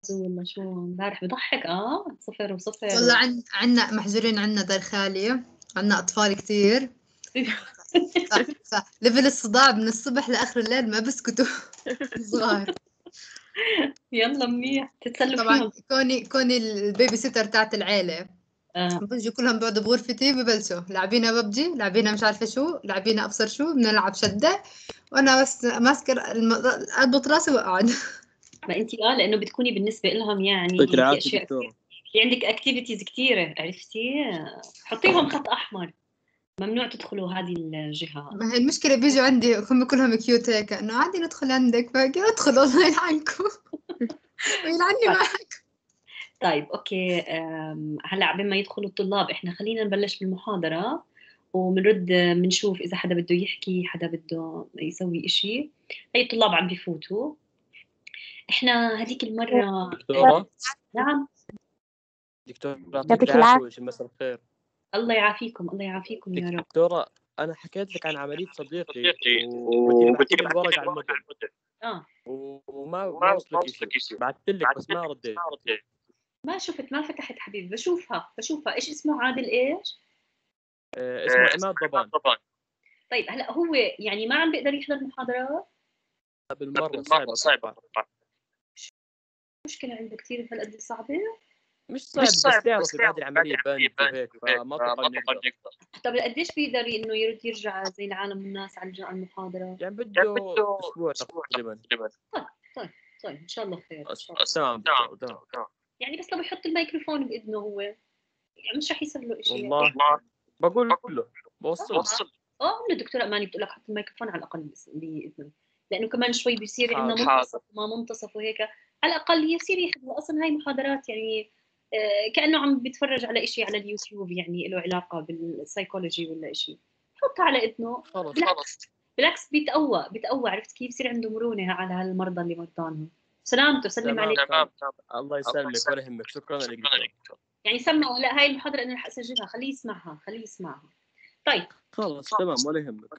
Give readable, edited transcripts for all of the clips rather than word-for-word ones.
ولا شو امبارح بضحك 0-0 والله عنا محجورين، عنا دار خالية، عنا أطفال كتير. ليفل الصداع من الصبح لآخر الليل ما بسكتوا صغار. يلا منيح تتسلوا طبعا فيهم. كوني البيبي سيتر تاعت العيلة، بيجوا كلهم بيقعدوا بغرفتي ببلشوا لاعبينا ببجي، لاعبينا مش عارفة شو، لاعبينا أبصر شو، بنلعب شدة وأنا بس ماسكة أضبط راسي وأقعد. ما انت لانه بتكوني بالنسبه لهم يعني يعطيك في العافية اشياء دكتورة. في عندك اكتيفيتيز كثيره، عرفتي؟ حطيهم خط احمر، ممنوع تدخلوا هذه الجهه. ما هي المشكلة بيجوا عندي هم كلهم كيوت هيك، إنه عادي ندخل عندك، باقي ادخل الله يلعنكم ويلعني معك. طيب اوكي، هلا قبل ما يدخلوا الطلاب احنا خلينا نبلش بالمحاضره وبنرد بنشوف اذا حدا بده يحكي، حدا بده يسوي إشي. هي الطلاب عم بفوتوا. احنا هذيك المره دكتورة. نعم دكتورة يعطيك العافية ومساء الخير. الله يعافيكم، الله يعافيكم يا رب. دكتورة أنا حكيت لك عن عملية صديقي وقلت لي بعثت لي الورق على الموديل وما وصلك شيء، بعثت لك بس ما رديت. ما شفت، ما فتحت حبيبي، بشوفها. ايش اسمه؟ عادل ايش؟ اسمه عماد ضبان. طيب هلا هو يعني ما عم بيقدر يحضر المحاضرات بالمرة صعبة. مشكلة عنده كثير هالقد صعبة؟ مش صعب بس تعرفي بعد العملية بند وهيك فما اتوقع انه يقدر. طب قديش بيقدر انه يرد يرجع زي العالم والناس على المحاضرة؟ يعني بده اسبوع تقريبا. طيب ان شاء الله خير. تمام دكتور. يعني بس لو يحط الميكروفون بإذنه هو يعني مش رح يصير له شيء. والله بقول له بوصل. انه دكتورة اماني بتقول لك حط الميكروفون على الاقل باذنه، لانه كمان شوي بيصير عندنا منتصف وما منتصف وهيك. على الاقل يصير يحضر. اصلا هاي محاضرات يعني كانه عم بيتفرج على شيء على اليوتيوب، يعني له علاقه بالسايكولوجي ولا شيء. حطها على اذنه. بالعكس بيتقوى عرفت كيف؟ يصير عنده مرونه على هالمرضى اللي مرضانهم. سلامته، سلم عليه. تمام. الله يسلمك ولا يهمك. شكرا لك دكتور. يعني سمعوا. لا هاي المحاضره انا رح اسجلها، خليه يسمعها. طيب خلص تمام ولا يهمك.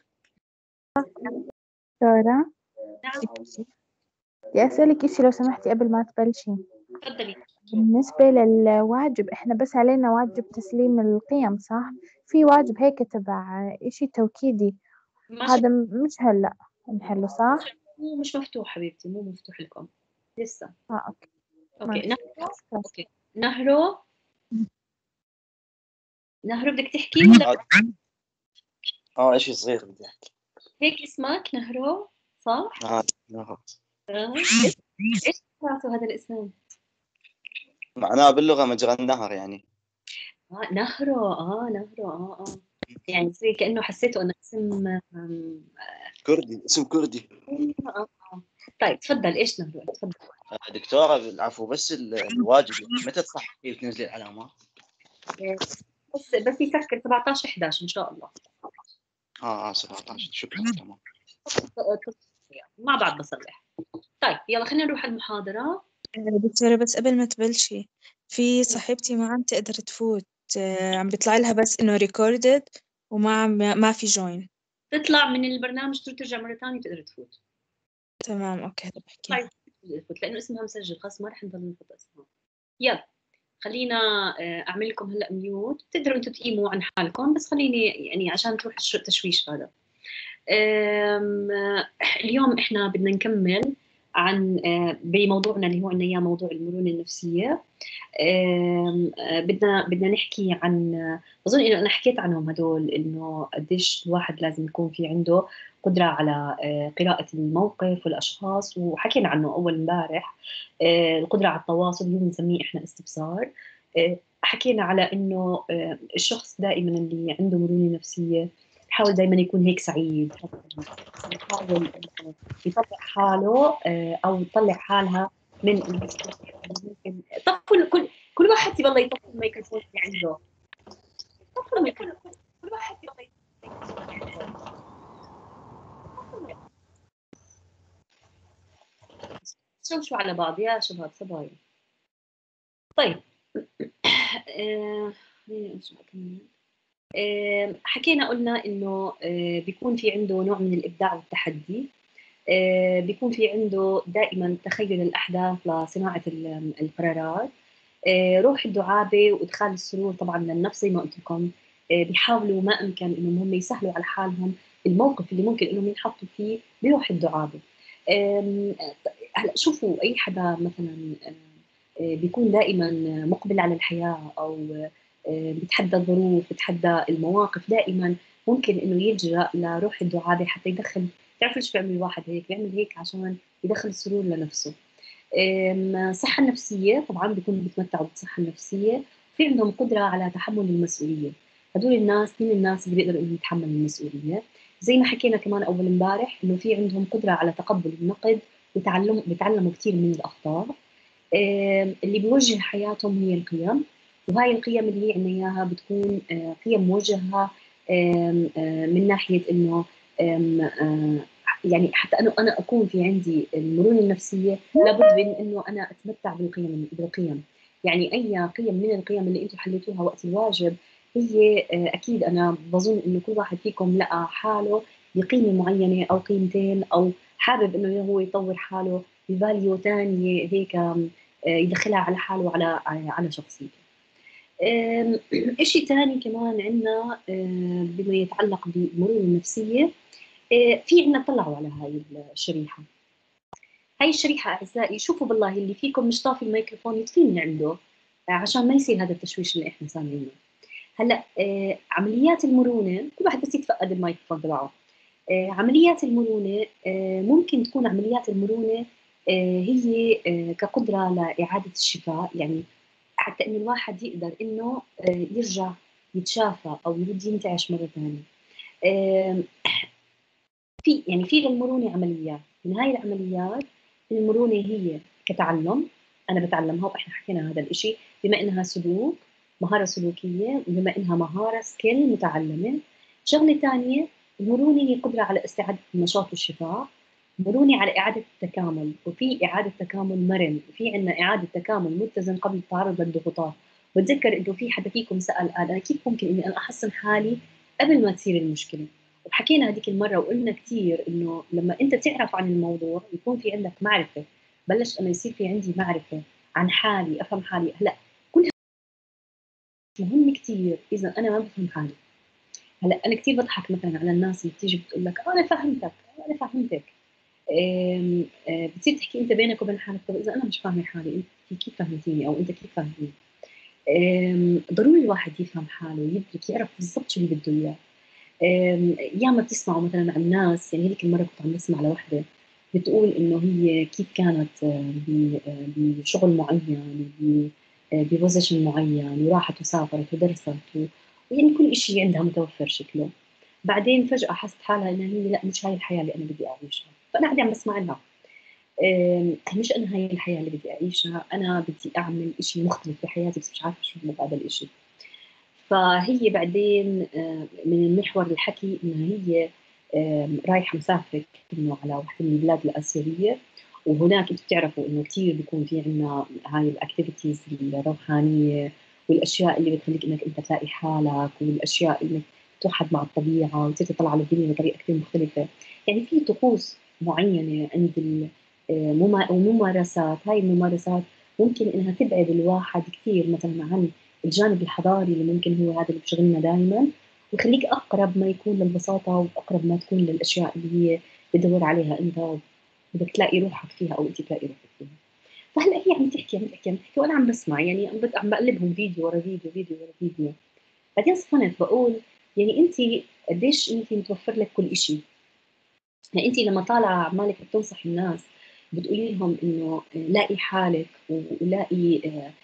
دكتورة نعم بدي أسألك إشي لو سمحتي قبل ما تبلشي. تفضلي. بالنسبة للواجب إحنا بس علينا واجب تسليم القيم صح؟ في واجب هيك تبع إشي توكيدي هذا مش هلأ نحله صح؟ مش مفتوح حبيبتي، مو مفتوح لكم لسه. أوكي. أوكي. نهرو بدك تحكي ولا؟ إشي صغير بدي أحكي. هيك اسمك نهرو صح؟ نهر. إيش هذا الاسم؟ معناه باللغة مجرى النهر يعني. نهرو. يعني زي كأنه حسيته أنه اسم كردي، اسم كردي. طيب تفضل. إيش نهرو؟ تفضل دكتورة. العفو، بس الواجب متى تصح فيه وتنزلي العلامات؟ بس يسكر 17/11 إن شاء الله. 17 شكرا. تمام مع بعض بصلح. طيب يلا خلينا نروح المحاضرة. دكتورة بس قبل ما تبلشي، في صاحبتي ما عم تقدر تفوت، عم بيطلع لها بس إنه recorded ما في join. تطلع من البرنامج ترجع مرة ثانية تقدر تفوت. تمام أوكي هذا بحكي. طيب لأنه اسمها مسجل خلاص ما رح نضل نحط اسمها. يلا خلينا أعمل لكم هلأ ميوت. بتقدروا أنتم تقيموا عن حالكم بس خليني يعني عشان تروح التشويش هذا. اليوم إحنا بدنا نكمل عن بموضوعنا اللي هو إنه إياه موضوع المرونة النفسية. بدنا نحكي عن بظن إنه أنا حكيت عنهم هدول، إنه قديش الواحد لازم يكون في عنده قدرة على قراءة الموقف والأشخاص، وحكينا عنه أول امبارح. القدرة على التواصل اللي بنسميه إحنا استبصار. حكينا على إنه الشخص دائما اللي عنده مرونة نفسية يحاول دائما يكون هيك سعيد، يحاول يطلع حاله أو يطلع حالها من ممكن. طب كل واحد يبغى يطفي الميكروفون اللي عنده. طفوا الميكروفون. كل واحد يبغى شو على بعض يا شباب صبايا. طيب حكينا قلنا إنه بيكون في عنده نوع من الإبداع والتحدي. بيكون في عنده دائما تخيل الأحداث لصناعة القرارات. روح الدعابة وإدخال السرور طبعا للنفس زي ما قلت لكم. بيحاولوا ما أمكن إنهم هم يسهلوا على حالهم الموقف اللي ممكن إنهم ينحطوا فيه بروح الدعابة. هلا شوفوا أي حدا مثلا بيكون دائما مقبل على الحياة أو بيتحدى الظروف، بيتحدى المواقف، دائما ممكن إنه يلجأ لروح الدعابة حتى يدخل. تعرفوا ليش بيعمل الواحد هيك؟ بيعمل هيك عشان يدخل السرور لنفسه. الصحة النفسية طبعا بيكونوا بيتمتعوا بالصحة النفسية، في عندهم قدرة على تحمل المسؤولية. هدول الناس من الناس اللي بيقدروا انهم يتحملوا المسؤولية. زي ما حكينا كمان أول امبارح إنه في عندهم قدرة على تقبل النقد بيتعلموا كثير من الأخطاء. اللي بيوجه حياتهم هي القيم، وهاي القيم اللي هي عندنا إياها بتكون قيم موجهة من ناحية إنه يعني حتى أنا أكون في عندي المرونة النفسية لابد من إنه أنا أتمتع بالقيم. يعني أي قيم من القيم اللي أنتم حليتوها وقت الواجب هي أكيد أنا بظن إنه كل واحد فيكم لقى حاله بقيمة معينة أو قيمتين، أو حابب إنه هو يطور حاله بفاليو ثانية هيك يدخلها على حاله وعلى شخصيته. إشي ثاني كمان عندنا بما يتعلق بالمرونة النفسية، في عندنا طلعوا على هاي الشريحة. هاي الشريحة أعزائي شوفوا بالله اللي فيكم مش طافي الميكروفون يطفي من عنده عشان ما يصير هذا التشويش اللي إحنا سامعينه. هلا عمليات المرونة كل واحد بس يتفقد الميكروفون تبعه. عمليات المرونة ممكن تكون عمليات المرونة هي كقدرة لإعادة الشفاء، يعني حتى إن الواحد يقدر إنه يرجع يتشافى أو يرد ينتعش مرة ثانية. في للمرونة عمليات، من هاي العمليات المرونة هي كتعلم، أنا بتعلمها وإحنا حكينا هذا الإشي بما إنها سلوك، مهارة سلوكية، بما إنها مهارة سكيل متعلمة. شغلة ثانية المرونة هي قدرة على استعادة النشاط والشفاء، مرونة على إعادة التكامل، وفي إعادة تكامل مرن، وفي عندنا إعادة تكامل متزن قبل التعرض للضغوطات. بتذكر إنه في حدا فيكم سأل أنا كيف ممكن إني أنا أحسن حالي قبل ما تصير المشكلة، وحكينا هذيك المرة وقلنا كثير إنه لما أنت تعرف عن الموضوع يكون في عندك معرفة، بلش أنا يصير في عندي معرفة عن حالي، أفهم حالي. هلا كل مهم كثير إذا أنا ما بفهم حالي. هلا أنا كثير بضحك مثلا على الناس اللي بتيجي بتقول لك أنا فهمتك، أنا فهمتك. بتصير تحكي أنت بينك وبين حالك طب إذا أنا مش فاهمة حالي أنت كيف فهمتيني أو أنت كيف فهمتني؟ ضروري الواحد يفهم حاله ويدرك يعرف بالضبط شو اللي بده إياه. ياما بتسمعوا مثلا عن ناس، يعني هذيك المره كنت عم بسمع لوحده بتقول انه هي كيف كانت بشغل معين ببوزيشن معين وراحت وسافرت ودرست ويعني كل شيء عندها متوفر شكله، بعدين فجأة حست حالها انها هي لا مش هاي الحياة اللي انا بدي اعيشها. فانا قاعدة عم بسمع لها مش انا هاي الحياة اللي بدي اعيشها، انا بدي اعمل شيء مختلف بحياتي بس مش عارفة شو هذا الشيء. فهي بعدين من المحور الحكي انها هي رايحه مسافره انه على واحده من البلاد الاسيويه، وهناك انتم بتعرفوا انه كثير بيكون في عندنا هاي الاكتيفيتيز الروحانيه والاشياء اللي بتخليك انك انت تلاقي حالك، والاشياء اللي توحد مع الطبيعه وتطلع على الدنيا بطريقه كثير مختلفه. يعني في طقوس معينه عند وممارسات، هاي الممارسات ممكن انها تبعد الواحد كثير مثلا عن الجانب الحضاري اللي ممكن هو هذا اللي بشغلنا دائما، ويخليك اقرب ما يكون للبساطه واقرب ما تكون للاشياء اللي هي بتدور عليها انت بدك تلاقي روحك فيها او انت تلاقي روحك فيها. فهلا هي عم تحكي وانا عم بسمع، يعني عم بقلبهم فيديو ورا فيديو فيديو ورا فيديو. بعدين صفنت بقول يعني انت قديش انت متوفر لك كل شيء. يعني انت لما طالعه عمالك بتنصحي الناس بتقولي لهم انه لاقي حالك ولاقي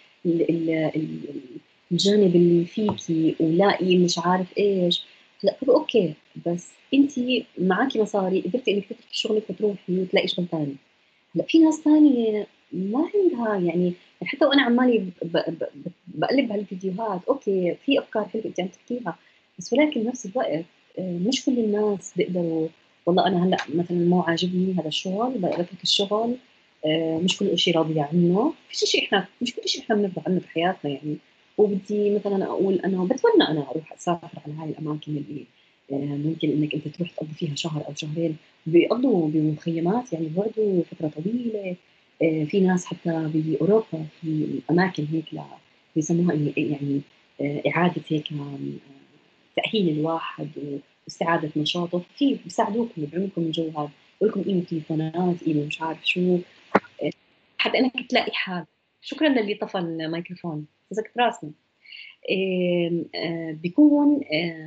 الجانب اللي فيكي ولاقي مش عارف ايش. لا طب اوكي، بس انت معاكي مصاري قدرتي انك تتركي شغلك وتروحي وتلاقي شغل ثاني. لا في ناس ثانيه ما عندها، يعني حتى وانا عمالي بقلب هالفيديوهات اوكي في افكار حلوه انت عم تحكيها، بس ولكن بنفس الوقت مش كل الناس بيقدروا والله انا هلا مثلا مو عاجبني هذا الشغل بترك الشغل، مش كل شيء راضيه عنه، مش كل شيء احنا بنرضى عنه بحياتنا يعني. وبدي مثلا اقول انا بتمنى انا اروح اسافر على هاي الاماكن اللي ممكن انك انت تروح تقضي فيها شهر او شهرين، بيقضوا بمخيمات يعني بيقعدوا فتره طويله. في ناس حتى باوروبا في اماكن هيك بيسموها يعني اعاده هيك تاهيل الواحد واستعاده نشاطه، في بيساعدوكم بيعملوا الجو هذا، بيقول لكم قيمه تليفونات، قيمه مش عارف شو، حتى انك تلاقي حال. شكرا للي طفى الميكروفون، مسكت راسنا. بيكون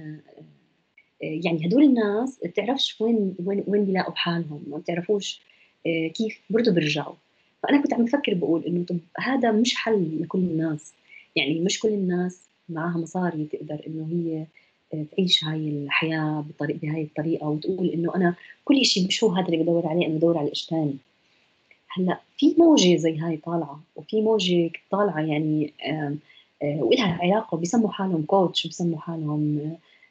يعني هدول الناس بتعرفش وين بيلاقوا حالهم، ما بتعرفوش كيف برضه بيرجعوا. فانا كنت عم بفكر بقول انه طب هذا مش حل لكل الناس، يعني مش كل الناس معها مصاري تقدر انه هي تعيش هاي الحياه بهاي الطريقه، وتقول انه انا كل شيء مش هو هذا اللي بدور عليه، انا بدور على شيء ثاني. هلا في موجه زي هاي طالعه، وفي موجه طالعه يعني وإلها علاقه، بيسموا حالهم كوتش وبيسموا حالهم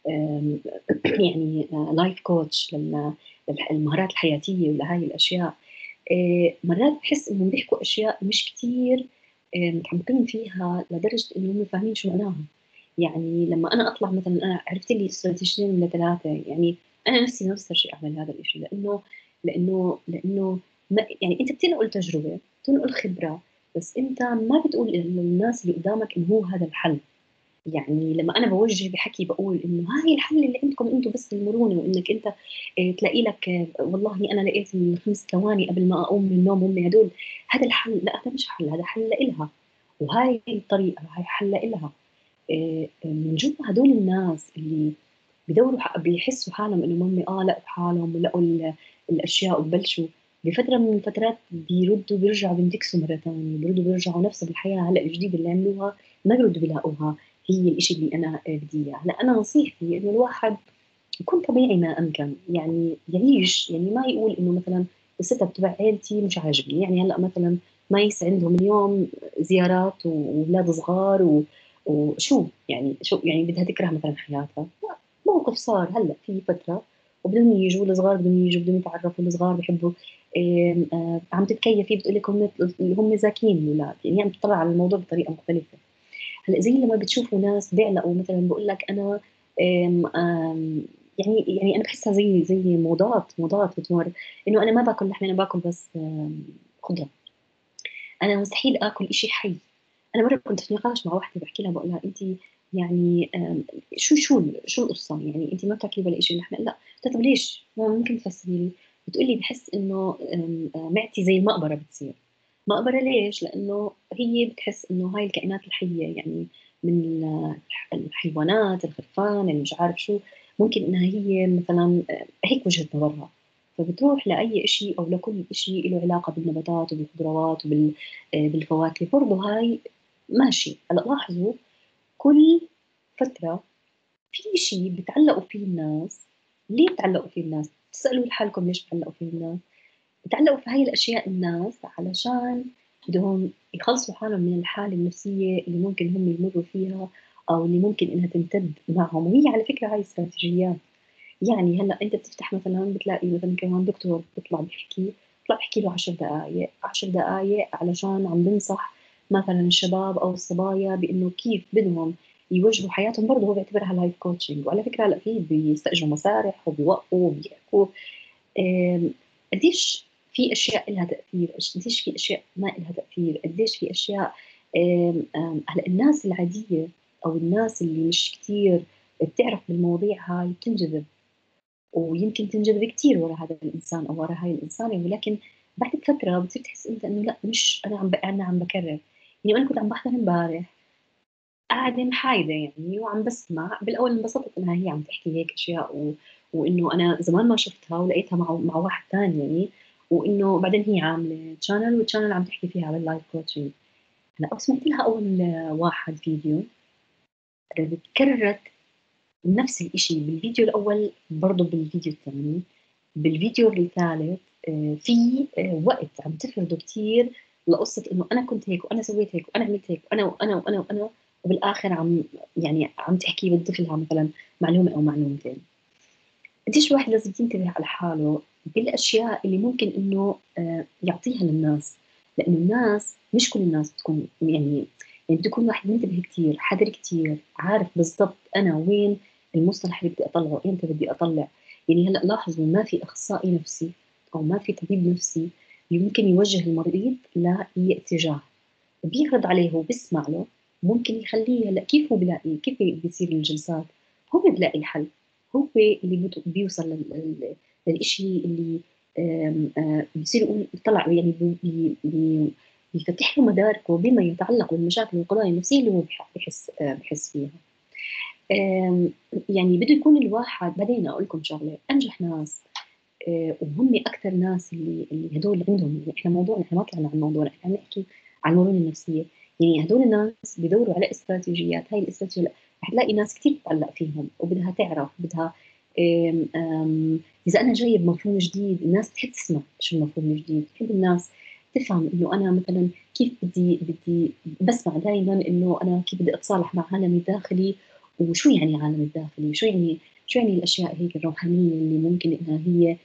يعني لايف كوتش للمهارات الحياتيه ولهاي الاشياء. مرات بحس انهم بيحكوا اشياء مش كثير متعمقين فيها لدرجه انهم فاهمين شو معناها. يعني لما انا اطلع مثلا، انا عرفت لي استراتيجيتين ولا ثلاثه، يعني انا نفسي نفس الشيء اعمل هذا الشيء، لانه ما يعني انت بتنقل تجربه، بتنقل خبره، بس انت ما بتقول للناس اللي قدامك انه هو هذا الحل. يعني لما انا بوجه بحكي بقول انه هاي الحل اللي عندكم انتم بس المرونه، وانك انت تلاقي لك والله انا لقيت الخمس ثواني قبل ما اقوم من النوم هم هدول، هذا الحل. لا، هذا مش حل، هذا حل لإلها، وهاي الطريقه هاي حل لإلها. من جوا هدول الناس اللي بدوروا بيحسوا حالهم انهم هم لقوا حالهم ولقوا الاشياء، وببلشوا بفتره من الفترات بيردوا بيرجعوا بينتكسوا مره ثانيه، بيردوا بيرجعوا نفسها بالحياه هلا الجديده اللي عملوها ما بيردوا بيلاقوها هي الإشي اللي انا بدي اياه. هلا انا نصيحتي انه الواحد يكون طبيعي ما امكن، يعني يعيش، يعني ما يقول انه مثلا الست تبع عيلتي مش عاجبني، يعني هلا مثلا ما يصير عندهم اليوم زيارات واولاد صغار وشو يعني شو يعني بدها تكره مثلا حياتها؟ لا، موقف صار هلا في فتره وبدهم يجوا الصغار، بدهم يجوا، بدهم يتعرفوا، الصغار بحبوا عم تتكيفي، بتقول لك هم ذكيين الاولاد، يعني عم تطلع على الموضوع بطريقه مختلفه. هلا زي لما بتشوفوا ناس بيعلقوا مثلا، بقول لك انا آم آم يعني انا بحسها زي موضات بتمر، انه انا ما باكل لحمه، انا باكل بس خضره، انا مستحيل اكل إشي حي. انا مره كنت في نقاش مع واحده بحكي لها، بقول لها انت يعني شو القصه، يعني انت ما بتاكلي ولا شيء لحمه؟ لا. قلت لها طب ليش؟ ممكن تفسري لي؟ بتقولي بحس انه معدتي زي المقبره بتصير. مقبره ليش؟ لانه هي بتحس انه هاي الكائنات الحيه، يعني من الحيوانات، الخرفان اللي مش عارف شو، ممكن انها هي مثلا هيك وجهه نظرها، فبتروح لأي شيء أو لكل شيء له علاقة بالنباتات وبالخضروات وبالفواكه برضه هاي ماشي. هلا لاحظوا كل فترة في شيء بتعلقوا فيه الناس. ليه بتعلقوا فيه الناس؟ تسألوا حالكم ليش بتعلقوا فيه الناس؟ بتعلقوا في هاي الأشياء الناس علشان بدهم يخلصوا حالهم من الحالة النفسية اللي ممكن هم يمروا فيها، أو اللي ممكن إنها تمتد معهم. وهي على فكرة هاي استراتيجيات. يعني هلا انت بتفتح مثلا بتلاقي مثلا كمان دكتور بيطلع بيحكي له 10 دقائق 10 دقائق علشان عم بنصح مثلا الشباب او الصبايا بانه كيف بدهم يوجهوا حياتهم. برضه هو بيعتبرها لايف كوتشنج. وعلى فكره هلا في بيستاجروا مسارح وبيوقفوا وبيحكوا قديش في اشياء لها تاثير، قديش في اشياء ما لها تاثير، قديش في اشياء هلا الناس العاديه او الناس اللي مش كثير بتعرف بالمواضيع هاي بتنجذب، ويمكن تنجذب كثير ورا هذا الانسان او ورا هاي الانسانه، ولكن بعد فتره بتصير تحس انت انه لا، مش انا عم بكرر. يعني انا كنت عم بحضر امبارح قاعده محايده يعني وعم بسمع، بالاول انبسطت انها هي عم تحكي هيك اشياء وانه انا زمان ما شفتها ولقيتها مع واحد ثاني يعني، وانه بعدين هي عامله والشانل عم تحكي فيها على اللايف كوتشنج. هلا سمعت لها اول واحد فيديو كررت نفس الإشي بالفيديو الأول، برضه بالفيديو الثاني، بالفيديو الثالث في وقت عم تفرضه كتير لقصة إنه أنا كنت هيك وأنا سويت هيك وأنا عملت هيك وأنا، وبالآخر عم تحكي بدي لها مثلا معلومة أو معلومتين. قديش الواحد لازم ينتبه على حاله بالأشياء اللي ممكن إنه يعطيها للناس، لأنه الناس مش كل الناس بتكون يعني بده يكون واحد منتبه كتير، حذر كتير، عارف بالضبط أنا وين المصطلح اللي بدي أطلعه، إمتى بدي أطلع. يعني هلأ لاحظوا ما في أخصائي نفسي أو ما في طبيب نفسي يمكن يوجه المريض لأي اتجاه، بيعرض عليه وبيسمع له، ممكن يخليه. هلا كيف هو بلاقي، كيف بيصير الجلسات؟ هو بيلاقي الحل، هو اللي بيوصل للشيء اللي بيصير يقول طلع، يعني بيفتح له مداركه بما يتعلق بالمشاكل والقضايا النفسيه اللي هو بحس فيها. يعني بده يكون الواحد. بعدين اقول لكم شغله، انجح ناس وهم اكثر ناس اللي هدول عندهم، يعني احنا موضوعنا، احنا ما طلعنا عن موضوعنا، احنا عم نحكي عن المرونه النفسيه. يعني هدول الناس بيدوروا على استراتيجيات، هاي الاستراتيجيات رح تلاقي ناس كثير بتعلق فيهم وبدها تعرف، بدها اذا انا جايب مفهوم جديد الناس تحب تسمع شو المفهوم الجديد، تحب الناس تفهم انه انا مثلا كيف بدي بسمع دائما انه انا كيف بدي اتصالح مع عالمي الداخلي، وشو يعني عالم الداخلي، شو يعني الاشياء هيك الروحانيه اللي ممكن انها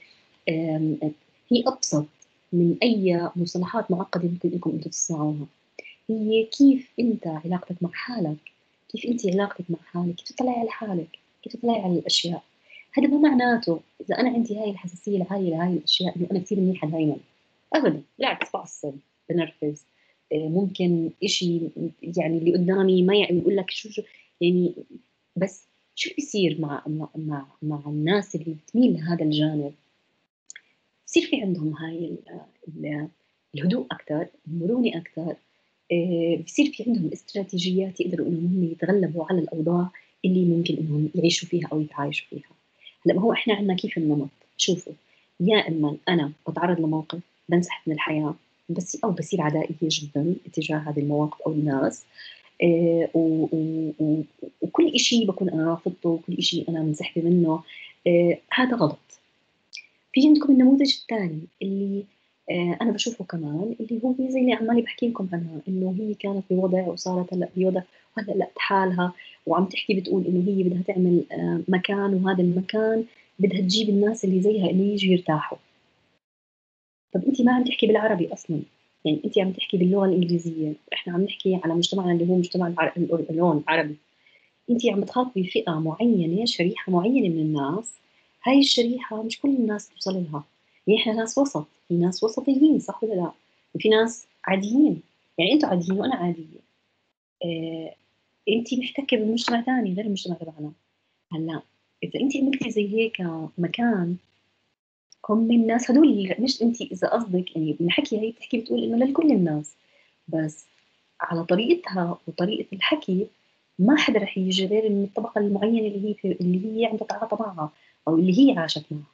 هي ابسط من اي مصطلحات معقده ممكن انكم انتم تسمعوها. هي كيف انت علاقتك مع حالك، كيف انت علاقتك مع حالك، كيف تطلعي على حالك، كيف تطلعي على الاشياء. هذا ما معناته اذا انا عندي هاي الحساسيه العاليه لهاي الاشياء انه انا كثير منيحه دائما، ابدا، بالعكس، بعصب، بنرفز، ممكن إشي يعني اللي قدامي ما يعني يقول لك شو يعني. بس شو بيصير مع الناس اللي بتميل لهذا الجانب؟ بصير في عندهم هاي الهدوء أكثر، المرونة أكثر، بصير في عندهم استراتيجيات يقدروا إنهم هم يتغلبوا على الأوضاع اللي ممكن إنهم يعيشوا فيها أو يتعايشوا فيها. هلا ما هو إحنا عندنا كيف النمط؟ شوفوا، يا إما أنا بتعرض لموقف بنسحب من الحياة بس، أو بصير عدائية جدا اتجاه هذه المواقف أو الناس، وكل شيء بكون أنا رافضته وكل شيء أنا منسحبة منه، هذا غلط. في عندكم النموذج الثاني اللي انا بشوفه كمان، اللي هو زي اللي عمالي بحكي لكم عنها، انه هي كانت بوضع وصارت هلا بوضع، وهلا لا حالها وعم تحكي بتقول انه هي بدها تعمل مكان، وهذا المكان بدها تجيب الناس اللي زيها اللي يجوا يرتاحوا. طب انت ما عم تحكي بالعربي اصلا، يعني انت عم تحكي باللغه الانجليزيه، احنا عم نحكي على مجتمعنا اللي هو مجتمع اللون العربي. انت عم تخاطبي فئه معينه، شريحه معينه من الناس، هاي الشريحه مش كل الناس توصل لها. يعني احنا ناس وسط، في ناس وسطيين صح ولا لا، وفي ناس عاديين، يعني انتوا عاديين وانا عاديه. انت محتكه بمجتمع ثاني غير المجتمع تبعنا. هلا اذا انت عملتي زي هيك مكان، هم الناس هدول، مش انت اذا قصدك يعني بالحكي هي بتحكي بتقول انه لكل الناس، بس على طريقتها وطريقه الحكي ما حدا رح يجي غير من الطبقه المعينه اللي هي عندها تعاطى معها او اللي هي عاشت معها.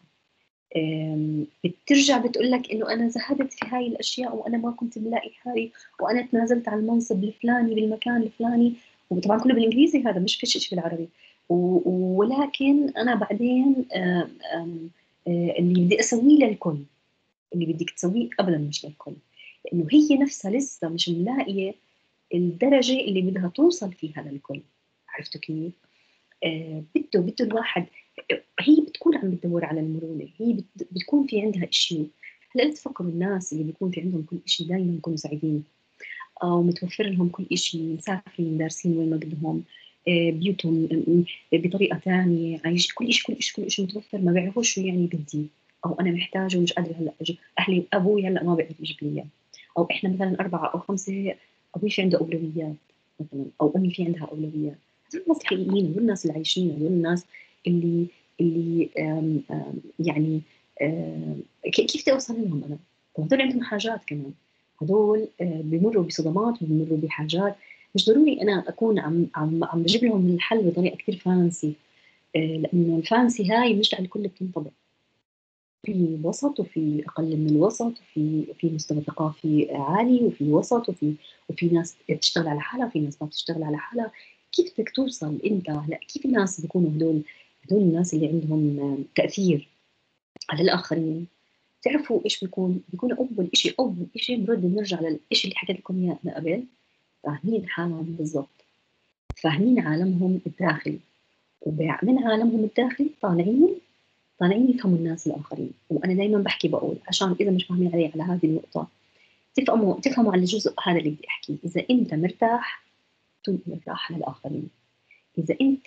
بترجع بتقول لك انه انا زهدت في هاي الاشياء وانا ما كنت ملاقي حالي، وانا تنازلت عن المنصب الفلاني بالمكان الفلاني، وطبعا كله بالانجليزي، هذا مش فيش شيء بالعربي. ولكن انا بعدين اللي بدي اسويه للكل، اللي بدك تسويه ابدا مش للكل، لانه هي نفسها لسه مش ملاقيه الدرجه اللي بدها توصل فيها للكل. عرفتوا كيف؟ بده الواحد، هي بتكون عم بتدور على المرونه، هي بتكون في عندها شيء. هلا تفكروا الناس اللي بيكون في عندهم كل شيء دائما بيكونوا سعيدين، او متوفر لهم كل شيء، مسافرين، دارسين وين ما بدهم، بيوتهم بطريقه ثانيه، عايش كل شيء متوفر، ما بيعرفوش شو يعني بدي، او انا محتاجه ومش قادره هلا اجيب اهلي، ابوي هلا ما بيقدر يجيب لي اياه، او احنا مثلا 4 أو 5، ابوي في عنده اولويات مثلا، او امي في عندها اولويات. هذول الناس الحقيقيين، هذول الناس اللي عايشين، هذول الناس اللي يعني كيف بدي اوصل لهم انا؟ طب هذول عندهم حاجات كمان، هدول بمروا بصدمات وبمروا بحاجات. مش ضروري انا اكون عم بجيب لهم الحل بطريقه كثير فانسي، لانه الفانسي هاي مش على الكل بتنطبق. في وسط وفي اقل من الوسط، وفي مستوى ثقافي عالي، وفي وسط، وفي ناس بتشتغل على حالها، وفي ناس ما بتشتغل على حالها. كيف بدك توصل انت؟ لا، كيف الناس بيكونوا هدول الناس اللي عندهم تاثير على الاخرين؟ تعرفوا ايش بيكون اول شيء بنرجع للشيء اللي حكيت لكم اياه انا قبل، فاهمين حالهم بالضبط، فاهمين عالمهم الداخلي، ومن عالمهم الداخلي طالعين يفهموا الناس الاخرين. وانا دائما بحكي بقول عشان اذا مش فاهمين علي على هذه النقطه، تفهموا على الجزء هذا اللي بدي احكيه. اذا انت مرتاح تكون مرتاح للاخرين، اذا انت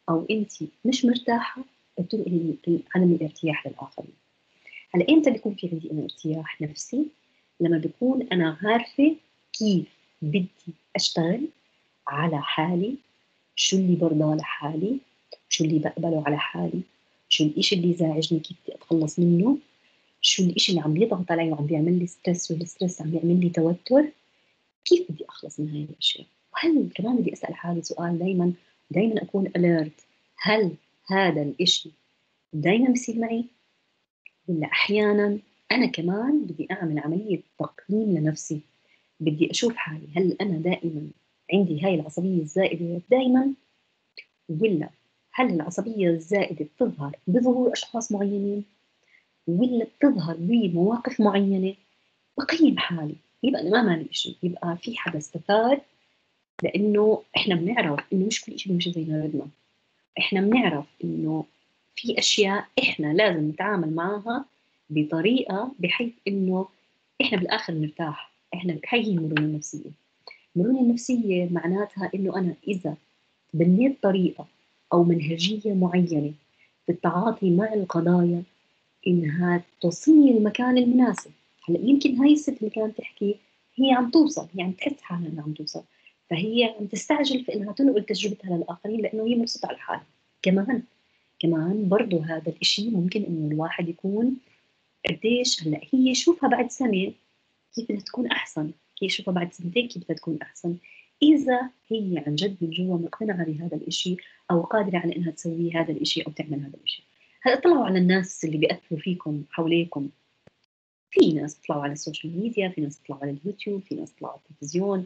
أو أنت مش مرتاحة بتنقلي عدم الارتياح للآخرين. هلا إمتى بيكون في عندي أنا ارتياح نفسي؟ لما بكون أنا عارفة كيف بدي أشتغل على حالي، شو اللي برضى لحالي، شو اللي بقبله على حالي، شو الإشي اللي يزعجني كيف بدي أتخلص منه، شو الإشي اللي عم بيضغط علي وعم بيعمل لي ستريس، والستريس عم بيعمل لي توتر، كيف بدي أخلص من هاي الأشياء. وهل كمان بدي أسأل حالي سؤال دايما أكون alert، هل هذا الإشي دايما بصير معي، ولا أحيانا أنا كمان بدي أعمل عملية تقييم لنفسي، بدي أشوف حالي هل أنا دائما عندي هاي العصبية الزائدة دائما، ولا هل العصبية الزائدة بتظهر بظهور أشخاص معينين، ولا بتظهر بمواقف معينة. بقيم حالي، يبقى أنا ما مالي شيء، يبقى في حدا استفاد، لأنه إحنا بنعرف إنه مش كل شيء بيمشي زي ما بدنا. إحنا بنعرف إنه في أشياء إحنا لازم نتعامل معها بطريقة بحيث إنه إحنا بالآخر نرتاح. إحنا هي المرونة النفسية. المرونة النفسية معناتها إنه أنا إذا بنيت طريقة أو منهجية معينة في التعاطي مع القضايا إنها توصلني للمكان المناسب. هلا يمكن هاي الست اللي كانت تحكي هي عم توصل، يعني تحس حالها إنها عم توصل، فهي عم تستعجل في إنها تنقل تجربتها للآخرين لأنه هي مبسوطة على حالها. كمان برضو هذا الإشي ممكن إنه الواحد يكون قديش هلا هي شوفها بعد سنة كيف بدها تكون أحسن، كيف شوفها بعد سنتين كيف بدها تكون أحسن، إذا هي عن جد من جوا مقتنعة بهذا الإشي أو قادرة على إنها تسوي هذا الإشي أو تعمل هذا الإشي. هلا اطلعوا على الناس اللي بيأثروا فيكم حواليكم. في ناس بيطلعوا على السوشيال ميديا، في ناس بيطلعوا على اليوتيوب، في ناس بيطلعوا على التلفزيون.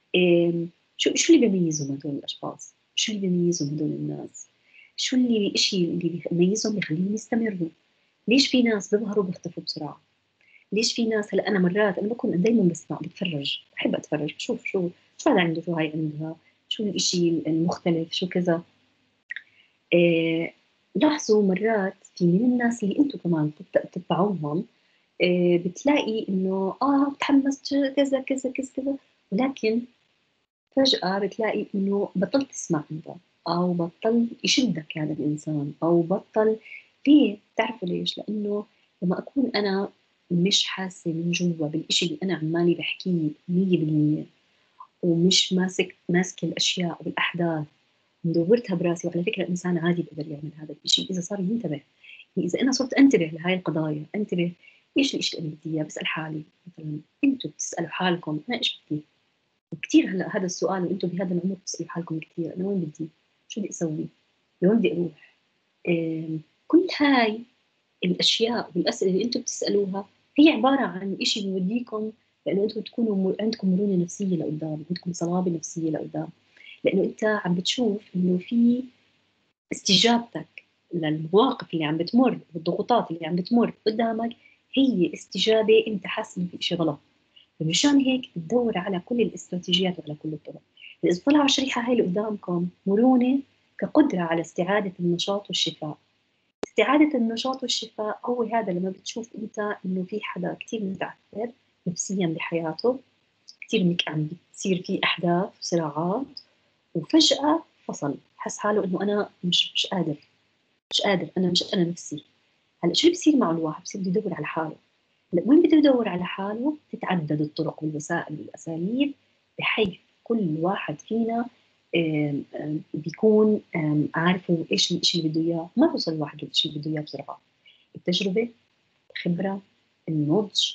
شو اللي بيميزهم هدول الأشخاص؟ شو اللي بيميزهم هدول الناس؟ شو الشيء اللي بيميزهم بيخليهم يستمروا؟ ليش في ناس بيظهروا بيختفوا بسرعة؟ ليش في ناس هلا أنا مرات أنا بكون دايما بسمع بتفرج، بحب أتفرج بشوف شو هذا عنده، شو هاي عندها، شو الإشي المختلف، شو كذا. لاحظوا مرات في من الناس اللي أنتم كمان بتتبعوهم، بتلاقي إنه تحمست كذا كذا كذا كذا، ولكن فجأة بتلاقي إنه بطلت تسمع أنت، أو بطل يشدك هذا الإنسان، أو بطل. ليه؟ بتعرفوا ليش؟ لأنه لما أكون أنا مش حاسة من جوا بالإشي اللي أنا عمالي بحكيه 100%، ومش ماسكة الأشياء والأحداث مدورتها براسي، وعلى فكرة الإنسان عادي بيقدر يعمل هذا الشيء إذا صار ينتبه. يعني إذا أنا صرت أنتبه لهاي القضايا، أنتبه إيش الشيء اللي بدي إياه، بسأل حالي مثلا، أنتوا بتسألوا حالكم أنا إيش بدي؟ كثير هلا هذا السؤال، وأنتم بهذا العمر بتسألوا حالكم كثير، أنا وين بدي؟ شو بدي أسوي؟ لوين بدي أروح؟ كل هاي الأشياء والأسئلة اللي أنتم بتسألوها هي عبارة عن إشي بيوديكم لأنه أنتم تكونوا عندكم مرونة نفسية لقدام، عندكم صلابة نفسية لقدام، لأنه أنت عم بتشوف إنه في استجابتك للمواقف اللي عم بتمر والضغوطات اللي عم بتمر قدامك هي استجابة أنت حاسس إنه في شيء غلط، فمشان هيك بتدور على كل الاستراتيجيات وعلى كل الطرق. إذا طلعوا الشريحة هاي اللي قدامكم مرونة كقدرة على استعادة النشاط والشفاء. استعادة النشاط والشفاء هو هذا لما بتشوف أنت إنه في حدا كتير متعثر نفسيا بحياته، كتير عم بتصير في أحداث وصراعات، وفجأة فصل، حس حاله إنه أنا مش قادر، أنا مش أنا نفسي. هلا شو بصير مع الواحد؟ بصير بده يدور على حاله. هلا وين بده يدور على حاله؟ تتعدد الطرق والوسائل والأساليب، بحيث كل واحد فينا بيكون عارف إيش الشيء اللي بده إياه. ما بوصل الواحد للشيء اللي بده إياه بسرعة. التجربة، الخبرة، النضج،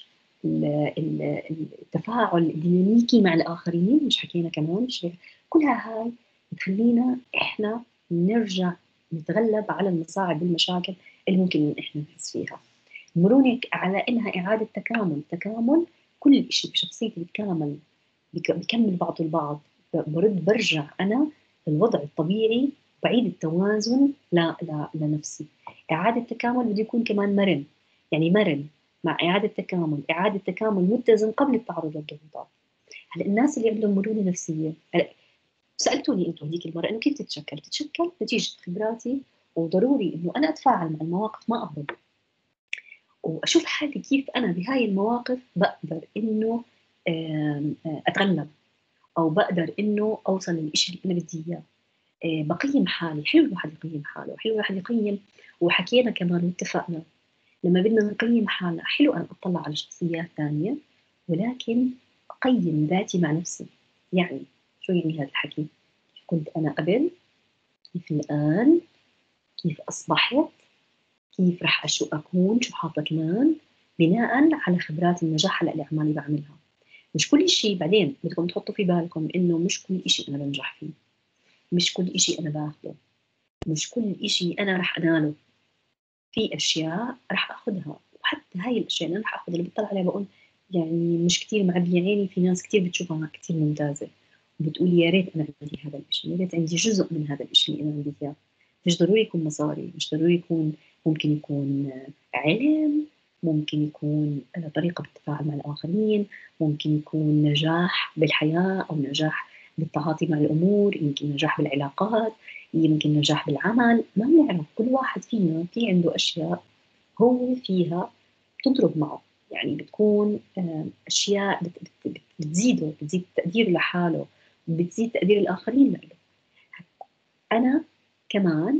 التفاعل الديناميكي مع الآخرين، مش حكينا كمان كلها هاي بتخلينا إحنا نرجع نتغلب على المصاعب والمشاكل اللي ممكن إن إحنا نحس فيها. مرونة على إنها إعادة تكامل كل شيء بشخصيتي بيتكامل، بيكمل بعضه البعض، برجع أنا للوضع الطبيعي، بعيد التوازن لنفسي. إعادة تكامل بده يكون كمان مرن، يعني مرن مع إعادة تكامل متزن قبل التعرض للضغوطات. هلا الناس اللي عندهم مرونة نفسية، هلا سألتوني أنتم هذيك المرة إنه كيف تتشكل نتيجة خبراتي، وضروري إنه أنا أتفاعل مع المواقف ما أهرب، وأشوف حالي كيف أنا بهاي المواقف بقدر إنه أتغلب، أو بقدر إنه أوصل للإشي اللي أنا بدي إياه. بقيم حالي. حلو الواحد يقيم حاله، حلو الواحد يقيم. وحكينا كمان واتفقنا لما بدنا نقيم حالنا حلو أن أطلع على شخصيات ثانية، ولكن أقيم ذاتي مع نفسي. يعني شو يعني هذا الحكي؟ كيف كنت أنا قبل، كيف الآن، كيف أصبحت، كيف رح شو أكون، شو حاطة كمان، بناء على خبرات النجاح هلا اللي عمالي بعملها. مش كل شيء، بعدين بدكم تحطوا في بالكم إنه مش كل شيء أنا بنجح فيه، مش كل شيء أنا باخده، مش كل شيء أنا رح أناله. في أشياء رح أخذها، وحتى هاي الأشياء اللي أنا رح أخذها اللي بطلع عليها بقول يعني مش كتير معبية عيني، في ناس كتير بتشوفها كتير ممتازة وبتقول يا ريت أنا عندي هذا الشيء، يا ريت عندي جزء من هذا الشيء اللي أنا عندي إياه. مش ضروري يكون مصاري، مش ضروري يكون، ممكن يكون علم، ممكن يكون طريقة بالتفاعل مع الآخرين، ممكن يكون نجاح بالحياة أو نجاح بالتعاطي مع الأمور، يمكن نجاح بالعلاقات، يمكن نجاح بالعمل. ما بنعرف، كل واحد فينا في عنده أشياء هو فيها بتضرب معه، يعني بتكون أشياء بتزيده، بتزيد تقديره لحاله، بتزيد تقدير الآخرين له. أنا كمان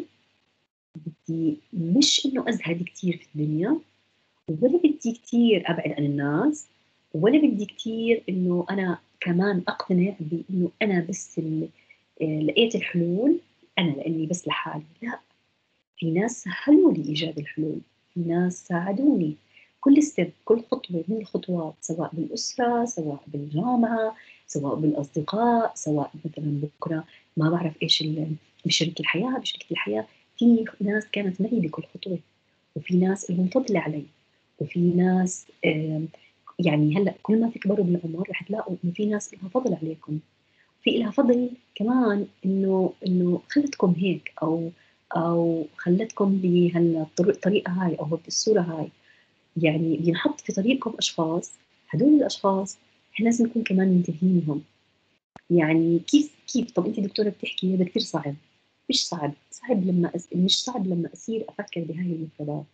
بدي مش إنه أزهد كتير في الدنيا، ولا بدي كتير أبعد عن الناس، ولا بدي كتير إنه أنا كمان أقتنع بإنه أنا بس اللي لقيت الحلول أنا لأني بس لحالي. لا، في ناس سهلوا لي إيجاد الحلول، في ناس ساعدوني. كل ستيب، كل خطوة من الخطوات، سواء بالأسرة، سواء بالجامعة، سواء بالأصدقاء، سواء مثلا بكرة ما بعرف إيش بشريك الحياة، في ناس كانت معي بكل خطوة، وفي ناس لهم فضل علي، وفي ناس يعني هلا كل ما تكبروا بالعمر رح تلاقوا انه في ناس لها فضل عليكم، في لها فضل كمان انه خلتكم هيك، او خلتكم بهالطريقه هاي او بالصوره هاي. يعني بينحط في طريقكم اشخاص، هدول الاشخاص احنا لازم نكون كمان منتبهين لهم. يعني كيف طب انت دكتوره بتحكي هذا كثير صعب. مش صعب، مش صعب لما اصير افكر بهاي المفردات،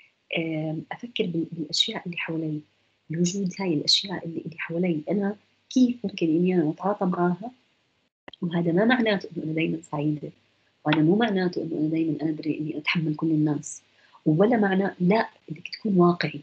افكر بالاشياء اللي حوالي، بوجود هاي الاشياء اللي حوالي، انا كيف ممكن اني انا اتعاطى معها. وهذا ما معناته انه انا دائما سعيده، وهذا مو معناته انه انا دائما قادره اني اتحمل كل الناس، ولا معناه لا، بدك تكون واقعي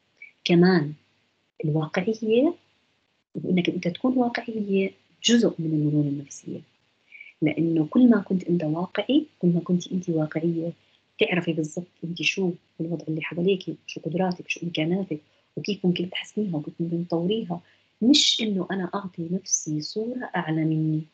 كمان. الواقعيه، وانك انت تكون واقعي هي جزء من المرونه النفسيه، لانه كل ما كنت انت واقعي، كل ما كنت انت واقعيه، تعرفي بالضبط انت شو الوضع اللي حواليك، شو قدراتك، شو امكاناتك، وكيف ممكن تحسنيها وكيف ممكن تطوريها. مش انه انا اعطي نفسي صوره اعلى مني،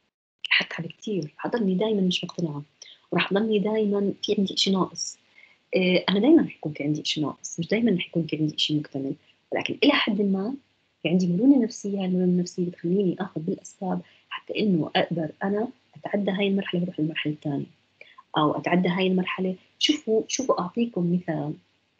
حتى بكثير حضرني دائما مش مقتنعه، وراح ضلني دائما في عندي شيء ناقص. انا دائما رح يكون في عندي شيء ناقص، مش دائما رح يكون في عندي شيء مكتمل، ولكن الى حد ما في عندي مرونه نفسيه. هاي المرونه النفسيه بتخليني اخذ بالاسباب حتى انه اقدر انا اتعدى هاي المرحله واروح للمرحله الثانيه، او اتعدى هاي المرحله. شوفوا اعطيكم مثال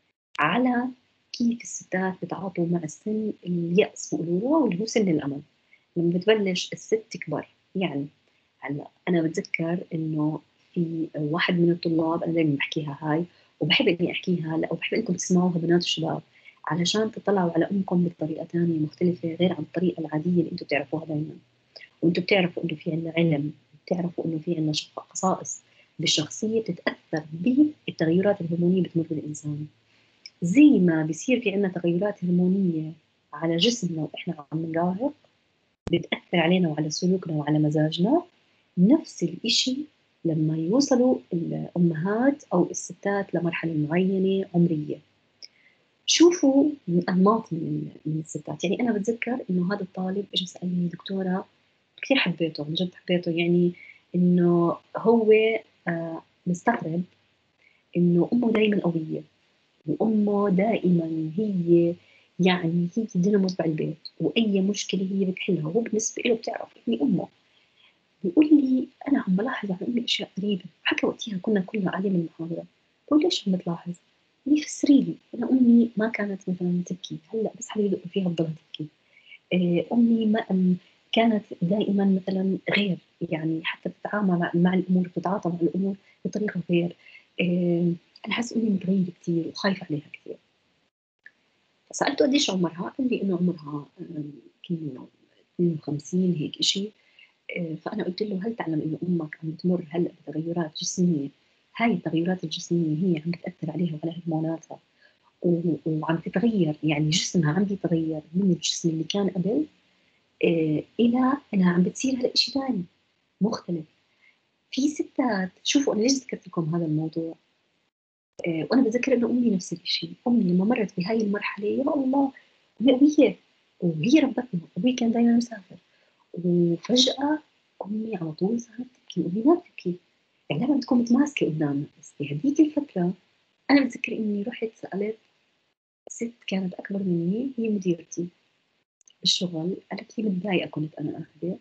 على كيف الستات بتعاطوا مع السن اليأس بيقولوا واللي هو سن الأمل. لما بتبلش الست تكبر، يعني هلا انا بتذكر انه في واحد من الطلاب، انا دائما بحكيها هاي وبحب اني احكيها هلا، وبحب انكم تسمعوها بنات وشباب، علشان تطلعوا على امكم بطريقه ثانيه مختلفه غير عن الطريقه العاديه اللي انتم بتعرفوها دائما. وانتم بتعرفوا انه في عندنا علم، بتعرفوا انه في عندنا خصائص بالشخصيه بتتاثر بالتغيرات الهرمونيه اللي بتمر بالانسان. زي ما بيصير في عندنا تغيرات هرمونيه على جسمنا واحنا عم نراهق، بتاثر علينا وعلى سلوكنا وعلى مزاجنا. نفس الإشي لما يوصلوا الأمهات أو الستات لمرحلة معينة عمرية. شوفوا أنماط من الستات. يعني أنا بتذكر إنه هذا الطالب إيش سألني دكتورة، كثير حبيته، عن جد حبيته. يعني إنه هو مستغرب إنه أمه دائما قوية، وأمه دائما هي يعني هي دينامو تبع البيت، وأي مشكلة هي بتحلها، وهو بالنسبة له بتعرف إني أمه. بيقول لي انا عم بلاحظ على امي اشياء غريبه. حكى وقتها كنا كلنا قاعدين بالمحاضره، بقول ليش عم بتلاحظ؟ لي فسري لي. انا امي ما كانت مثلا تبكي، هلا بس حدا يدق فيها بضلها تبكي. امي ما كانت دائما مثلا غير، يعني حتى تتعامل مع الامور، تتعاطى مع الامور بطريقه غير. انا حاسه امي متغيره كثير وخايفه عليها كثير. فسالته قديش عمرها؟ قال لي انه عمرها 52 هيك شيء. فأنا قلت له هل تعلم إنه أمك عم تمر هلأ بتغيرات جسمية، هاي التغيرات الجسمية هي عم بتأثر عليها وعلى هرموناتها وعم تتغير، يعني جسمها عم يتغير من الجسم اللي كان قبل إلى إنها عم بتصير هلأ شيء ثاني مختلف. في ستات، شوفوا أنا ليش ذكرت لكم هذا الموضوع، وأنا بتذكر إنه أمي نفس الشيء، أمي لما مرت بهاي المرحلة يا الله أمي قوية وهي ربتنا، أبوي كان دايما مسافر، وفجأة أمي على طول صارت تبكي، أمي ما بتبكي، يعني لما تكون متماسكة قدامنا. بس بهديك الفترة أنا بتذكر إني رحت سألت ست كانت أكبر مني، هي مديرتي بالشغل، قالت لي متضايقة كنت أنا قاعدة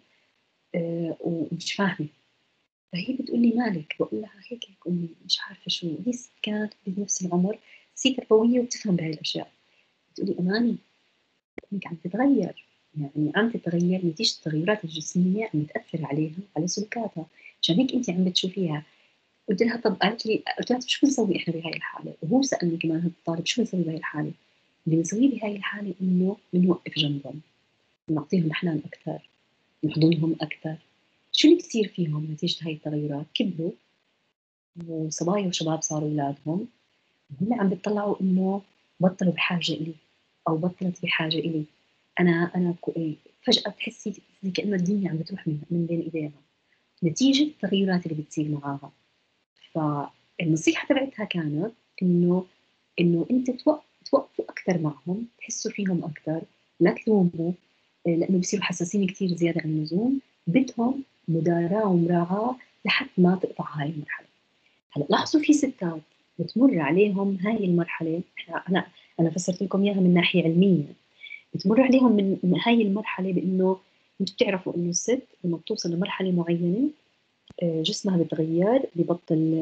ومش فاهمة، فهي بتقول لي مالك؟ بقول لها هيك هيك أمي مش عارفة شو. هي ست كانت بنفس العمر، ست تربوية وبتفهم بهاي الأشياء، بتقولي أماني أمك عم تتغير، يعني عم تتغير نتيجة التغيرات الجسمية عم تأثر عليها وعلى سلوكاتها، عشان هيك أنت عم بتشوفيها. قلت لها طب، قالت لي، قلت لها شو بنسوي إحنا بهاي الحالة؟ وهو سألني كمان هذا الطالب شو بنسوي بهاي الحالة؟ اللي بنسويه بهاي الحالة إنه بنوقف جنبهم، نعطيهم حنان أكثر، نحضنهم أكثر. شو اللي بصير فيهم نتيجة هاي التغيرات؟ كبروا وصبايا وشباب صاروا أولادهم هم عم بيطلعوا إنه بطلوا بحاجة إلي أو بطلت بحاجة إلي. أنا فجأة بتحسي زي كأنه الدنيا عم بتروح من بين إيديها نتيجة التغيرات اللي بتصير معاها. فالنصيحة تبعتها كانت إنه أنت توقفوا أكثر معهم، تحسوا فيهم أكثر، لا تلوموا، لأنه بصيروا حساسين كتير زيادة عن اللزوم، بدهم مداراة ومراعاة لحد ما تقطع هاي المرحلة. هلا لاحظوا في ستات بتمر عليهم هاي المرحلة، أنا فسرت لكم إياها من ناحية علمية، بتمر عليهم من هاي المرحلة بإنه أنتم بتعرفوا إنه الست لما بتوصل لمرحلة معينة جسمها بتغير، ببطل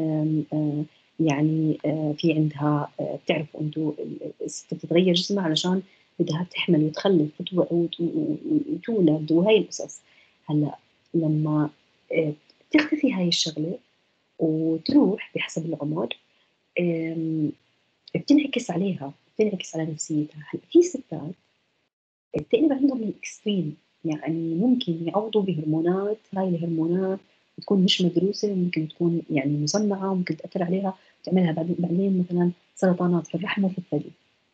يعني في عندها بتعرفوا أنتم الست بتتغير جسمها علشان بدها تحمل وتخلف وتولد وهي القصص. هلا لما تختفي هاي الشغلة وتروح بحسب العمر بتنعكس عليها، بتنعكس على نفسيتها. هلا في ستات بتقلب عندهم الاكستريم، يعني ممكن يعوضوا بهرمونات، هاي الهرمونات تكون مش مدروسة، ممكن تكون يعني مصنعة، ممكن تأثر عليها وتعملها بعدين مثلا سرطانات في الرحم وفي الثدي.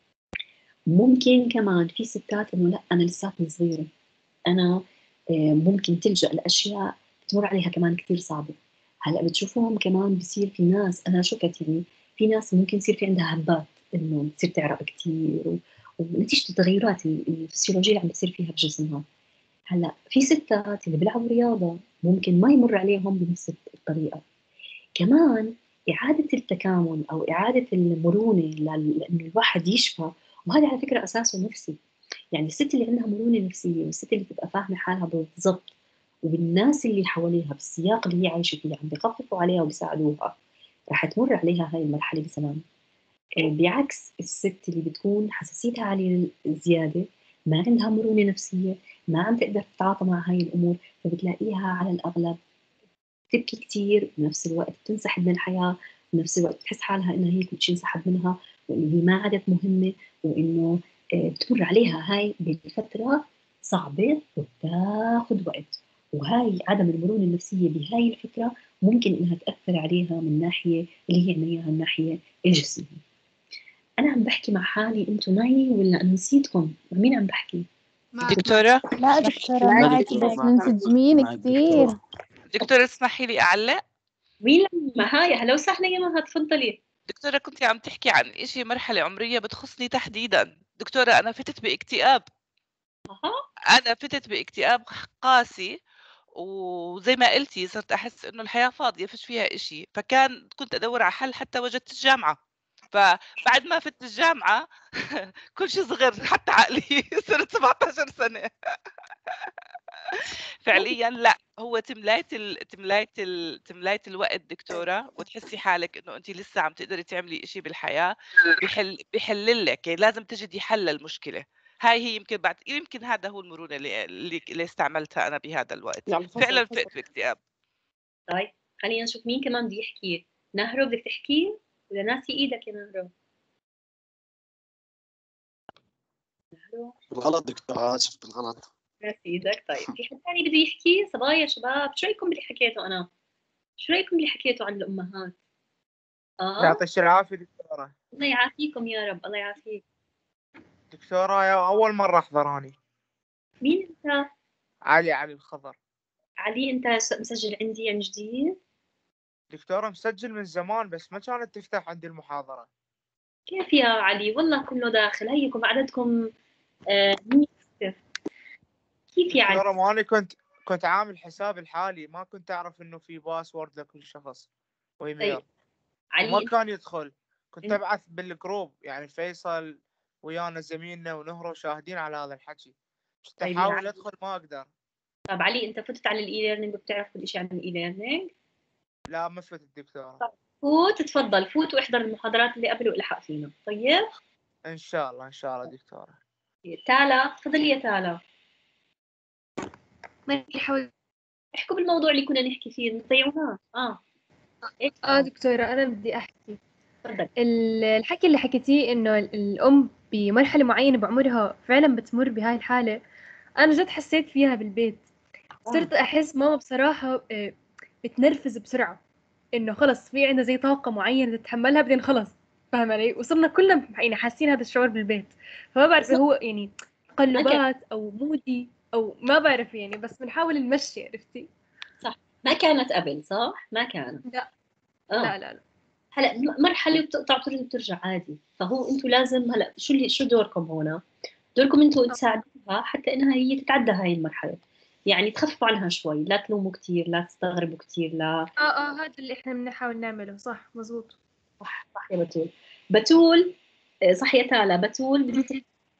ممكن كمان في ستات انه لا انا لساتني صغيرة، انا ممكن تلجأ لأشياء بتمر عليها كمان كثير صعبة. هلا بتشوفوهم كمان بصير في ناس، انا شفت يعني في ناس ممكن يصير في عندها هبات، انه بتصير تعرق كثير ونتيجة التغيرات الفسيولوجية اللي عم بتصير فيها بجسمها. هلا في ستات اللي بيلعبوا رياضة ممكن ما يمر عليهم بنفس الطريقة. كمان إعادة التكامل أو إعادة المرونة لأنه الواحد يشفى، وهذا على فكرة أساسه نفسي. يعني الست اللي عندها مرونة نفسية والست اللي تبقى فاهمة حالها بالضبط والناس اللي حواليها بالسياق اللي هي عايشة فيه عم بيخففوا عليها وبيساعدوها، رح تمر عليها هاي المرحلة بسلام. بعكس الست اللي بتكون حساسيتها عالية زيادة، ما عندها مرونة نفسية، ما عم تقدر تتعاطى مع هاي الأمور، فبتلاقيها على الأغلب تبكي كتير، بنفس الوقت تنسحب من الحياة، بنفس الوقت تحس حالها إنها هي كل شيء انسحب منها وإنه هي ما عادت مهمة، وإنه بتمر عليها هاي بالفترة صعبة وبتاخد وقت. وهاي عدم المرونة النفسية بهاي الفترة ممكن إنها تأثر عليها من ناحية اللي هي عمليها الناحية الجسمية. أنا عم بحكي مع حالي، أنتوا معي ولا أنا نسيتكم؟ مع مين عم بحكي؟ دكتورة؟ لا دكتورة معك، بس منسجمين كثير. دكتورة اسمحي لي أعلق؟ مين لما هاي؟ أهلا وسهلا يا مها، تفضلي. دكتورة كنت عم تحكي عن إشي مرحلة عمرية بتخصني تحديدا. دكتورة أنا فتت باكتئاب، أنا فتت باكتئاب قاسي، وزي ما قلتي صرت أحس إنه الحياة فاضية فيش فيها إشي، كنت أدور على حل حتى وجدت الجامعة. فبعد ما فت الجامعة كل شيء صغر حتى عقلي صرت 17 سنة. فعليا لا، هو تملاية الوقت دكتورة، وتحسي حالك انه انت لسه عم تقدري تعملي اشي بالحياة، بحلل لك، يعني لازم تجدي حل للمشكلة. هاي هي يمكن هذا هو المرونة اللي استعملتها انا بهذا الوقت. فعلا فقت باكتئاب. طيب خلينا نشوف مين كمان بده يحكي. نهرو بدك تحكي ولا ناسي ايدك يا نهرو؟ بالغلط دكتور، اسف بالغلط. ناس ايدك. طيب في حد ثاني بده يحكي؟ صبايا شباب، شو رايكم باللي حكيته انا؟ شو رايكم باللي حكيته عن الامهات؟ يعطيك العافيه دكتوره. الله يعافيكم يا رب، الله يعافيك. دكتوره يا اول مره احضر هاني. مين انت؟ علي الخضر. علي، انت مسجل عندي يعني جديد؟ دكتوره مسجل من زمان بس ما كانت تفتح عندي المحاضره. كيف يا علي؟ والله كله داخل، هيكم عددكم 100. كيف يا علي؟ دكتوره ما انا كنت عامل حساب الحالي، ما كنت اعرف انه في باسورد لكل شخص وايميل. طيب علي، وما كان يدخل. كنت ابعث بالجروب يعني فيصل ويانا زميلنا ونهرو شاهدين على هذا الحكي. كنت طيب احاول ادخل ما اقدر. طب علي، انت فتت على الاي ليرنينج وبتعرف كل شيء عن الاي ليرنينج؟ لا ما فتت دكتوره. طيب فوت، تفضل فوت واحضر المحاضرات اللي قبل والحق فينا. طيب ان شاء الله دكتوره. تالا، تفضلي يا تالا. ما يحاول احكوا بالموضوع اللي كنا نحكي فيه، ما تضيعوناش. دكتورة أنا بدي أحكي. تفضل. الحكي اللي حكيتيه إنه الأم بمرحلة معينة بعمرها فعلا بتمر بهاي الحالة، أنا جد حسيت فيها بالبيت. صرت أحس ماما بصراحة بتنرفز بسرعة، إنه خلص في عندنا زي طاقة معينة تتحملها بعدين خلص، فاهمة علي؟ وصرنا كلنا يعني حاسين هذا الشعور بالبيت. فما بعرف هو يعني تقلبات أو مودي أو ما بعرف يعني، بس بنحاول نمشي، عرفتي؟ صح، ما كانت قبل، صح؟ ما كانت. لا لا هلا مرحله بتقطع بترجع عادي. فهو انتم لازم هلا شو دوركم هنا؟ دوركم انتم تساعدوها حتى انها هي تتعدى هاي المرحله، يعني تخففوا عنها شوي، لا تلوموا كثير، لا تستغربوا كثير، لا. هذا اللي احنا بنحاول نعمله. صح، مزبوط. صح يا بتول. صح يا تالا. بتول بدي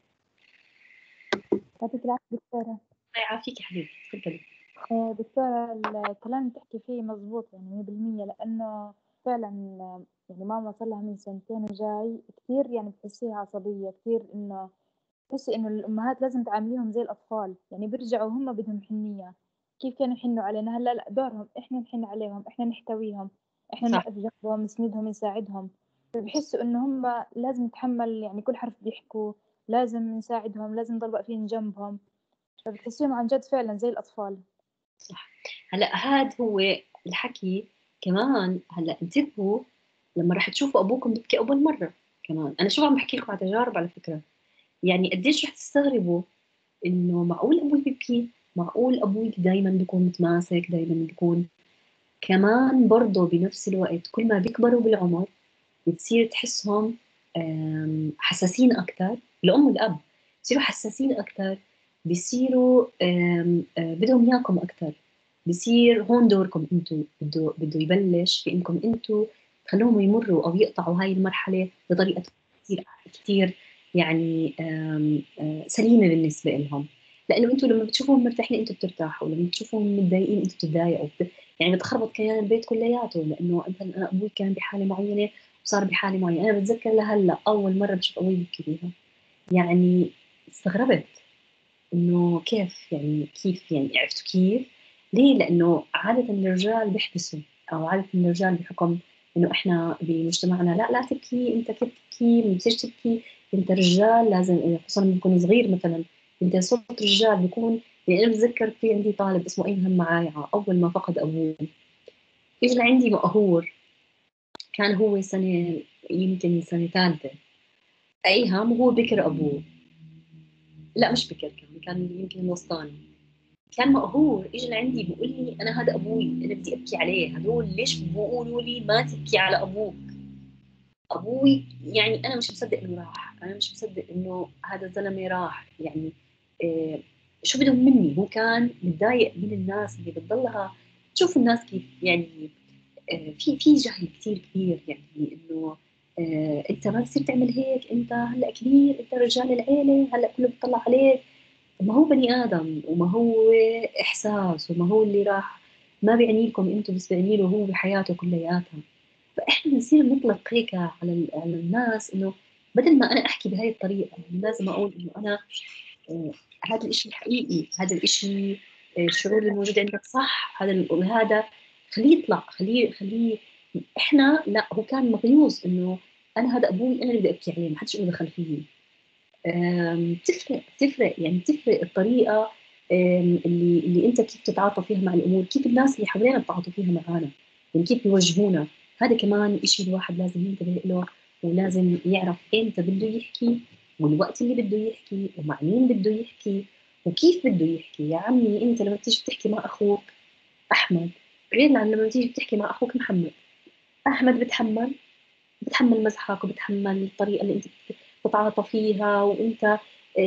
يعطيك العافية دكتورة. الله يعافيك يا حبيبتي، تفضلي. دكتورة الكلام اللي تحكي فيه مزبوط يعني 100%، لأنه فعلا يعني ماما صار لها من 2 سنين وجاي كثير يعني بتحسيها عصبية كثير، إنه تحسي إنه الأمهات لازم تعامليهم زي الأطفال، يعني بيرجعوا هم بدهم حنية. كيف كانوا يحنوا علينا هلا لا، دورهم إحنا نحن عليهم، إحنا نحتويهم، إحنا صح. نوقف جنبهم، نسندهم، نساعدهم. فبحسوا إنه هم لازم نتحمل يعني كل حرف بيحكوا، لازم نساعدهم، لازم نضل واقفين جنبهم. فبتحسيهم عن جد فعلا زي الأطفال. صح. هلا هاد هو الحكي كمان. هلا انتبهوا لما راح تشوفوا ابوكم بيبكي اول مره. كمان انا شو عم بحكي لكم على تجارب على فكره، يعني قديش رح تستغربوا انه معقول ابوي بيبكي، معقول ابوي دائما بيكون متماسك، دائما بيكون. كمان برضه بنفس الوقت كل ما بيكبروا بالعمر بتصير تحسهم حساسين اكثر. الام والاب بصيروا حساسين اكثر، بصيروا بدهم اياكم اكثر. بصير هون دوركم انتم، بده يبلش في انكم انتم تخلوهم يمروا او يقطعوا هاي المرحله بطريقه كثير كثير يعني سليمه بالنسبه لهم. لانه انتم لما بتشوفوهم مرتاحين انتم بترتاحوا، ولما بتشوفوهم متضايقين انتم بتتضايقوا. يعني بتخربط كيان البيت كلياته، لانه مثلا انا ابوي كان بحاله معينه وصار بحاله معينه. انا بتذكر لهلا اول مره بشوف ابوي يبكي فيها، يعني استغربت انه كيف يعني عرفتوا كيف؟ ليه؟ لانه عاده الرجال بيحبسوا، او عاده الرجال بحكم انه احنا بمجتمعنا لا تبكي، انت كيف تبكي؟ ما بتصيرش تبكي، انت رجال لازم، خصوصا لما بيكون صغير مثلا، انت صوت رجال بيكون. يعني انا بتذكر في عندي طالب اسمه ايهم معايعه، اول ما فقد ابوه اجى لعندي مقهور. كان هو سنه، يمكن سنه ثالثه ايهم، وهو بكر ابوه. لا مش بكر، كان يمكن الوسطاني. كان مقهور، اجى لعندي بيقول لي انا هذا ابوي، انا بدي ابكي عليه. هدول ليش بيقولوا لي ما تبكي على ابوك؟ ابوي يعني انا مش مصدق انه راح، انا مش مصدق انه هذا الزلمه راح. يعني إيه شو بدهم مني؟ هو كان متضايق من الناس اللي بتضلها تشوف الناس كيف يعني. في جهل كثير كبير، يعني انه انت ما تصير تعمل هيك، انت هلا كبير، انت رجال العيله، هلا كله بيطلع عليك. ما هو بني ادم، وما هو احساس، وما هو اللي راح ما بيعني لكم انتم، بس بيعني له هو بحياته كلياتها. فاحنا بنصير نطلق هيك على الناس، انه بدل ما انا احكي بهاي الطريقه يعني لازم اقول انه انا هذا الشيء حقيقي، هذا الشيء الشعور اللي موجود عندك صح، هذا خليه يطلع، خليه. احنا لا، هو كان مغيوظ انه انا هذا ابوي، انا اللي بدي ابكي عليه، ما حدش له دخل فيي. تفرق يعني تفرق الطريقه اللي انت كيف تتعاطى فيها مع الامور، كيف الناس اللي حوالينا بتعاطوا فيها معانا، يعني كيف بيوجهونا. هذا كمان إشي الواحد لازم ينتبه له، ولازم يعرف امتى بده يحكي، والوقت اللي بده يحكي، ومع مين بده يحكي، وكيف بده يحكي. يا عمي انت لما تيجي بتحكي مع اخوك احمد غير عن لما تيجي بتحكي مع اخوك محمد. احمد بتحمل مزحك، وبتحمل الطريقه اللي انت بتتعاطى فيها، وانت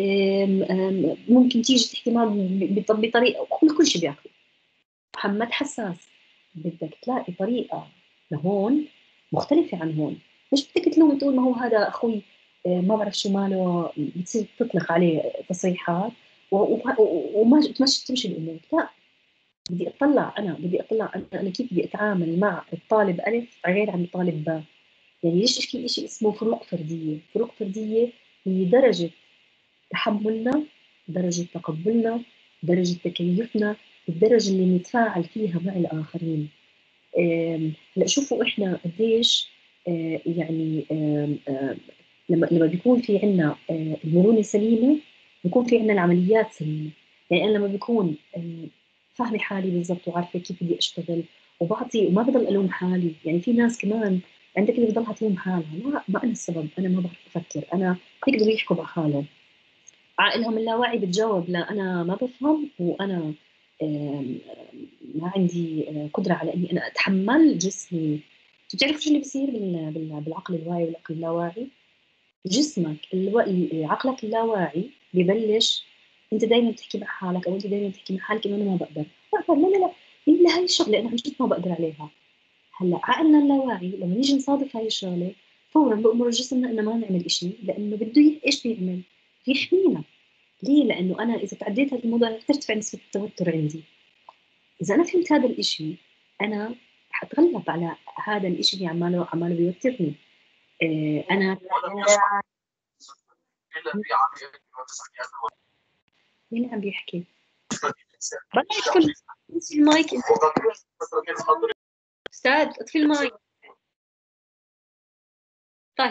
ممكن تيجي تحكي معه بطريقه، كل شيء بياكله. محمد حساس، بدك تلاقي طريقه لهون مختلفه عن هون. مش بدك تلوم وتقول ما هو هذا اخوي ما بعرف شو ماله، بتصير تطلق عليه تصريحات وما تمشي الامور. لا، بدي اطلع انا كيف بدي اتعامل مع الطالب الف غير عن الطالب باء. يعني ليش في شيء اسمه فروق فرديه؟ فروق فرديه هي درجه تحملنا، درجه تقبلنا، درجه تكيفنا، الدرجه اللي نتفاعل فيها مع الاخرين. هلا شوفوا احنا قديش يعني لما بيكون في عندنا المرونه سليمه، بيكون في عندنا العمليات سليمه. يعني انا لما بكون فاهمه حالي بالضبط، وعارفه كيف بدي اشتغل وبعطي، وما بضل الوم حالي. يعني في ناس كمان عندك اللي بضلها تلوم حالها، ما انا السبب، انا ما بعرف افكر، انا بيقدروا يحكوا مع حالهم. عقلهم اللاواعي بتجاوب لا انا ما بفهم، وانا ما عندي قدره على اني انا اتحمل جسمي. بتعرفوا شو اللي بيصير بالعقل الواعي والعقل اللاواعي؟ جسمك عقلك اللاواعي ببلش، انت دائما بتحكي مع حالك، او انت دائما بتحكي مع حالك انه انا ما بقدر. لا الا هاي الشغله انا عن جد ما بقدر عليها. هلا عقلنا اللاواعي لما نيجي نصادف هاي الشغله فورا بأمر جسمنا انه ما نعمل شيء، لانه بده ايش بيعمل؟ يحمينا. ليه؟ لانه انا اذا تعديت هذا الموضوع رح ترتفع نسبه التوتر عندي. اذا انا فهمت هذا الشيء انا حتغلب على هذا الشيء اللي عماله بيوترني. انا مين عم بيحكي؟ اطفي المايك استاذ، اطفي المايك. طيب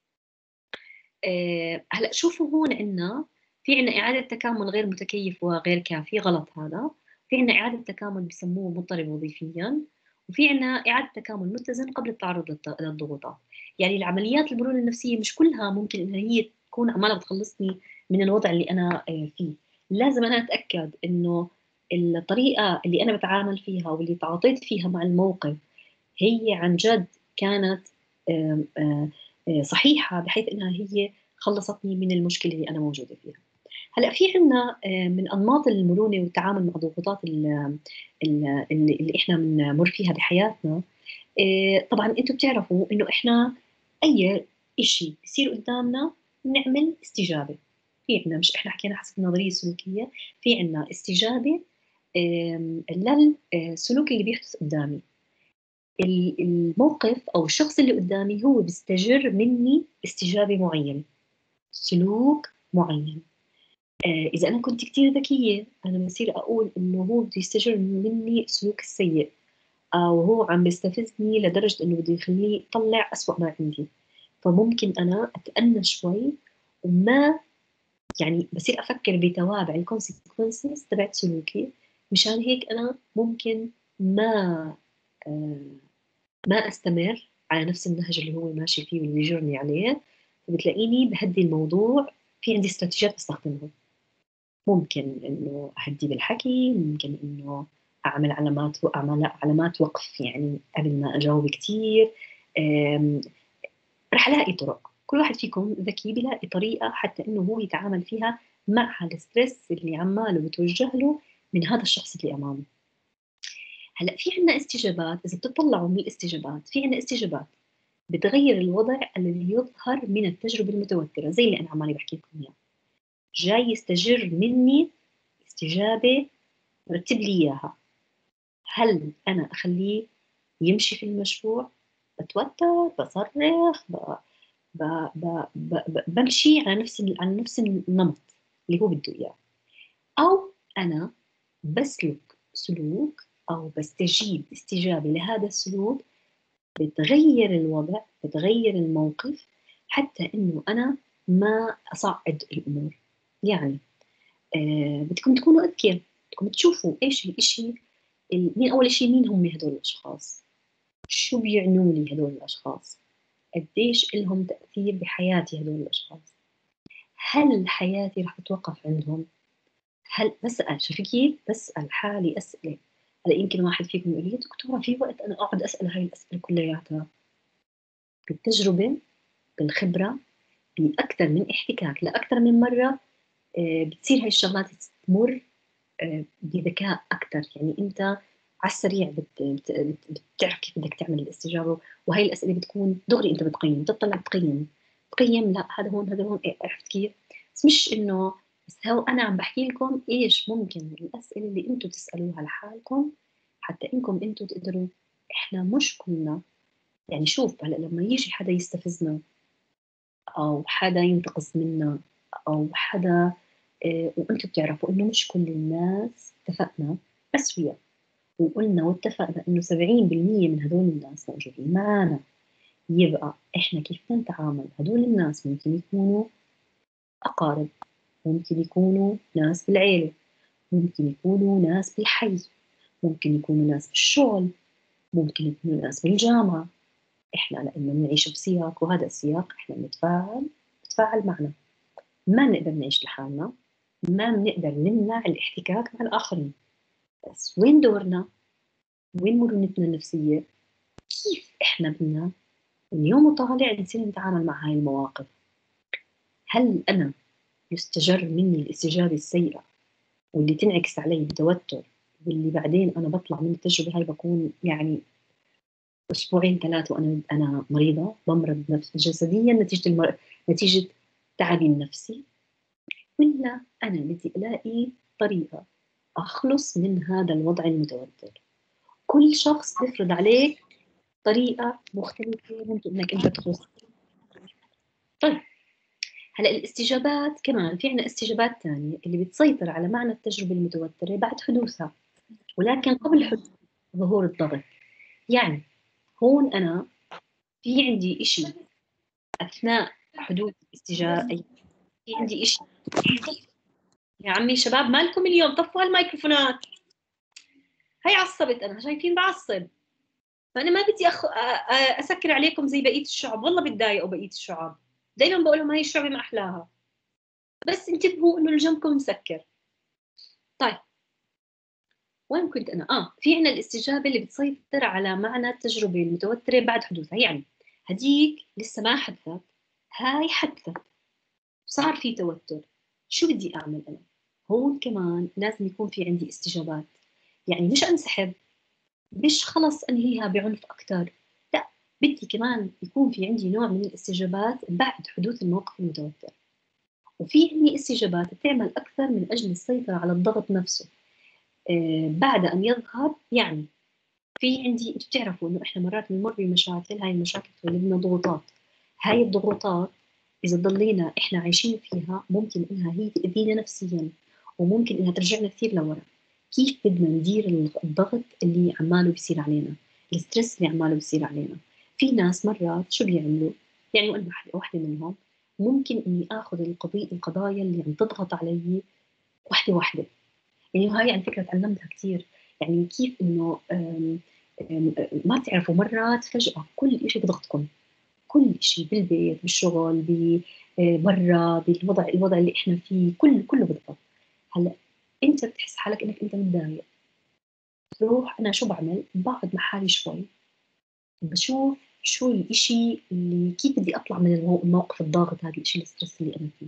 هلا شوفوا هون عندنا في عندنا إعادة تكامل غير متكيف وغير كافي، غلط هذا. في عندنا إعادة تكامل بسموه مضطرب وظيفيا، وفي عندنا إعادة تكامل متزن قبل التعرض للضغوطات. يعني العمليات المرونة النفسية مش كلها ممكن إنها هي تكون عمالة بتخلصني من الوضع اللي أنا فيه. لازم أنا أتأكد إنه الطريقة اللي أنا بتعامل فيها واللي تعاطيت فيها مع الموقف هي عن جد كانت صحيحة، بحيث إنها هي خلصتني من المشكلة اللي أنا موجودة فيها. هلا في عندنا من أنماط المرونة والتعامل مع الضغوطات اللي إحنا بنمر فيها بحياتنا. طبعا أنتم بتعرفوا إنه إحنا أي إشي بيصير قدامنا بنعمل استجابة. في عندنا، مش إحنا حكينا حسب النظرية السلوكية، في عندنا استجابة للسلوك اللي بيحدث قدامي. الموقف أو الشخص اللي قدامي هو بيستجر مني استجابة معينة، سلوك معين. إذا أنا كنت كتير ذكية أنا بصير أقول إنه هو بده يستجر مني السلوك السيء، أو هو عم بيستفزني لدرجة إنه بده يخليه يطلع أسوأ ما عندي. فممكن أنا أتأنى شوي وما يعني بصير أفكر بتوابع الكونسيكونسز تبعت سلوكي. مشان هيك أنا ممكن ما أستمر على نفس النهج اللي هو ماشي فيه واللي بيجرني عليه. فبتلاقيني بهدي الموضوع، في عندي استراتيجيات بستخدمها. ممكن إنه أهدي بالحكي، ممكن إنه أعمل علامات وقف يعني قبل ما أجاوب كتير. رح ألاقي طرق، كل واحد فيكم ذكي بيلاقي طريقة حتى إنه هو يتعامل فيها مع الستريس اللي عماله بتوجه له من هذا الشخص اللي أمامه. هلا في عندنا استجابات، إذا بتطلعوا من الاستجابات في عندنا استجابات بتغير الوضع الذي يظهر من التجربة المتوترة، زي اللي أنا عمالي بحكي لكم إياه. جاي يستجر مني استجابة رتب لي إياها، هل أنا أخليه يمشي في المشروع؟ بتوتر، بصرخ، بمشي على نفس النمط اللي هو بده إياه، أو أنا بسلك سلوك أو بستجيب استجابة لهذا السلوك بتغير الوضع، بتغير الموقف، حتى إنه أنا ما أصعد الأمور. يعني بدكم تكونوا أذكياء، بدكم تشوفوا إيش الإشي مين أول شيء، مين هم هدول الأشخاص، شو بيعنوا لي هدول الأشخاص، قديش إلهم تأثير بحياتي هدول الأشخاص، هل حياتي رح تتوقف عندهم؟ هل بسأل، شوفي كيف بسأل حالي أسئلة. هلا يمكن واحد فيكم يقول لي يا دكتورة في وقت أنا أقعد أسأل هاي الأسئلة كلياتها؟ بالتجربة، بالخبرة، بأكثر من احتكاك لأكثر من مرة بتصير هاي الشغلات تمر بذكاء أكثر. يعني أنت على السريع بتعرف كيف بدك تعمل الاستجابة، وهي الأسئلة بتكون دغري أنت بتقيم، بتطلع تقيم لا هذا هون هذا هون، عرفت كيف؟ بس مش إنه بس هو أنا عم بحكي لكم إيش ممكن الأسئلة اللي أنتم تسألوها لحالكم حتى إنكم أنتم تقدروا. إحنا مش كلنا يعني شوف هلا لما يجي حدا يستفزنا أو حدا ينتقص منا أو حدا وأنتم بتعرفوا إنه مش كل الناس اتفقنا أسوياء، وقلنا واتفقنا إنه 70% من هدول الناس موجودين معنا، يبقى إحنا كيف نتعامل؟ هدول الناس ممكن يكونوا أقارب، ممكن يكونوا ناس بالعيلة، ممكن يكونوا ناس بالحي، ممكن يكونوا ناس بالشغل، ممكن يكونوا ناس بالجامعة. إحنا لأنه بنعيش بسياق، وهذا السياق إحنا بنتفاعل معنا، ما بنقدر نعيش لحالنا، ما بنقدر نمنع الاحتكاك مع الآخرين. بس وين دورنا؟ وين مرونتنا النفسية؟ كيف إحنا بدنا من يوم وطالع نصير نتعامل مع هاي المواقف؟ هل أنا يستجر مني الاستجابة السيئة واللي تنعكس علي بتوتر، واللي بعدين أنا بطلع من التجربة هاي بكون يعني أسبوعين 3 وأنا مريضة، بمرض جسديا نتيجة تعبي النفسي، ولا أنا بدي ألاقي طريقة أخلص من هذا الوضع المتوتر؟ كل شخص بيفرض عليك طريقة مختلفة ممكن إنك أنت تخلص. طيب هلا الاستجابات كمان في عنا استجابات تانية اللي بتسيطر على معنى التجربة المتوترة بعد حدوثها، ولكن قبل حدوث ظهور الضغط. يعني هون أنا في عندي إشي أثناء حدوث الاستجابة، في عندي إشي. يا عمي شباب مالكم اليوم؟ طفوا هالميكروفونات، هي عصبت، أنا شايفين بعصب، فأنا ما بدي أسكر عليكم زي بقية الشعب، والله بتضايقوا بقية الشعب، دايما بقول لهم هاي الشعبة ما أحلاها، بس انتبهوا إنه اللي جنبكم مسكر. طيب وين كنت أنا؟ في عنا الاستجابة اللي بتسيطر على معنى التجربة المتوترة بعد حدوثها. يعني هديك لسه ما حدثت، هاي حدثت، صار في توتر، شو بدي أعمل أنا؟ هون كمان لازم يكون في عندي استجابات. يعني مش أنسحب، مش خلص أنهيها بعنف أكتر، لا، بدي كمان يكون في عندي نوع من الاستجابات بعد حدوث الموقف المتوتر. وفي عندي استجابات بتعمل أكثر من أجل السيطرة على الضغط نفسه بعد أن يظهر. يعني في عندي، انتوا بتعرفوا إنه إحنا مرات بنمر بمشاكل، هاي المشاكل تولد لنا ضغوطات، هاي الضغوطات إذا ضلينا إحنا عايشين فيها ممكن إنها هي تأذينا نفسياً، وممكن إنها ترجعنا كثير لورا. كيف بدنا ندير الضغط اللي عماله بيصير علينا، الستريس اللي عماله بيصير علينا؟ في ناس مرات شو بيعملوا؟ يعني وأنا واحدة منهم، ممكن إني آخذ القضايا اللي عم تضغط علي واحدة واحدة. يعني هاي على فكرة تعلمتها كثير. يعني كيف إنه ما بتعرفوا مرات فجأة كل إشي بضغطكم، كل شيء بالبيت، بالشغل، برا، الوضع اللي احنا فيه، كله بضغط. هلا انت بتحس حالك انك انت متضايق، بروح انا شو بعمل؟ بقعد مع حالي شوي، بشوف شو الاشي اللي كيف بدي اطلع من الموقف الضاغط هذا، الاشي الستريس اللي انا فيه.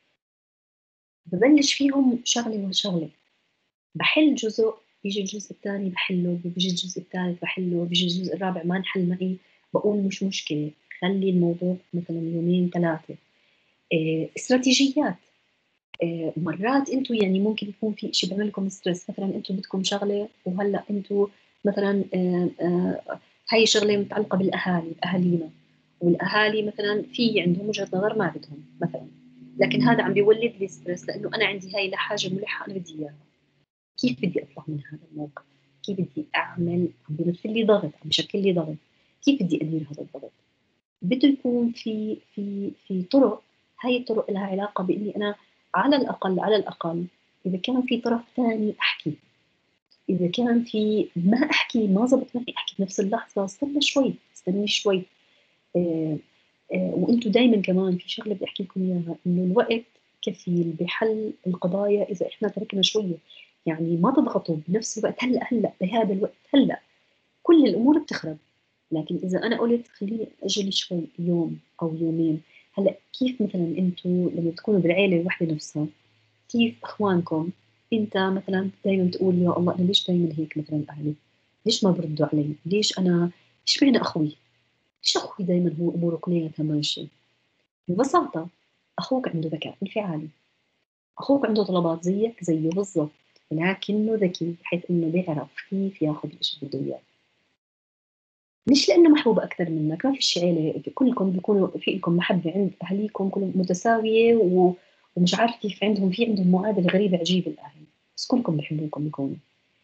ببلش فيهم شغله وشغله، بحل جزء، بيجي الجزء الثاني بحله، بيجي الجزء الثالث بحله، بيجي الجزء الرابع ما انحل معي، بقول مش مشكله، خلي الموضوع مثلا 2 3. استراتيجيات. مرات انتم يعني ممكن يكون في شيء بيعمل لكم ستريس، مثلا انتم بدكم شغله وهلا انتم مثلا هاي شغله متعلقه بالاهالي، اهالينا، والاهالي مثلا في عندهم وجهه نظر ما بدهم مثلا، لكن هذا عم بيولد لي ستريس لانه انا عندي هاي لحاجه ملحه انا بدي اياها. كيف بدي اطلع من هذا الموقف؟ كيف بدي اعمل؟ عم بيمثل لي ضغط، عم بشكل لي ضغط، كيف بدي ادير هذا الضغط؟ بده يكون في طرق، هاي الطرق لها علاقه باني انا على الاقل إذا كان في طرف ثاني أحكي، إذا كان في ما أحكي ما زبط معي أحكي بنفس اللحظة، استني شوي. وأنتوا دايما كمان في شغلة بدي أحكي لكم إياها، إنه الوقت كفيل بحل القضايا إذا إحنا تركنا شوية. يعني ما تضغطوا بنفس الوقت، هلأ بهذا الوقت هلأ كل الأمور بتخرب. لكن إذا أنا قلت خليني أجل شوي يوم أو يومين، هلأ كيف مثلا أنتوا لما تكونوا بالعيلة الوحدة نفسها، كيف إخوانكم أنت مثلا دايما تقول يا الله أنا ليش دايما هيك مثلا أهلي، ليش ما بردوا علي، ليش أنا إيش معنى أخوي، ليش أخوي دايما هو أموره كلياتها ماشية؟ ببساطة أخوك عنده ذكاء انفعالي، أخوك عنده طلبات زيك زيه بالضبط، لكنه ذكي بحيث إنه بيعرف كيف ياخذ الشيء اللي بده إياه. مش لأنه محبوب أكثر منك، ما فيش عيلة كلكم بيكونوا في لكم محبة عند أهليكم كلهم متساوية ومش عارف كيف عندهم معادلة غريبة عجيبة الأهل، بس كلكم بيحبوكم بيكونوا.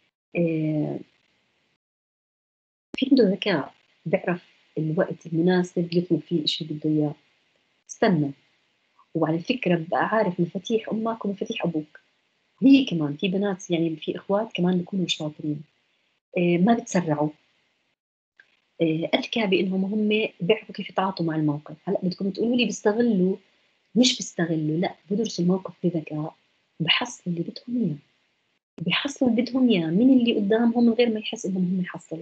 في عنده ذكاء، بيعرف الوقت المناسب يطلب فيه الشيء اللي بده إياه. استنى. وعلى فكرة بقى عارف مفاتيح أمك ومفاتيح أبوك. هي كمان في بنات يعني في إخوات كمان بيكونوا شاطرين، ما بتسرعوا، أذكى بإنهم هم بيعرفوا كيف يتعاطوا مع الموقف. هلأ بدكم تقولوا لي بيستغلوا، مش بيستغلوا، لا بدرسوا الموقف بذكاء، بحصلوا اللي بدهم إياه، بيحصلوا اللي بدهم إياه من اللي قدامهم من غير ما يحس إنهم هم يحصلوا.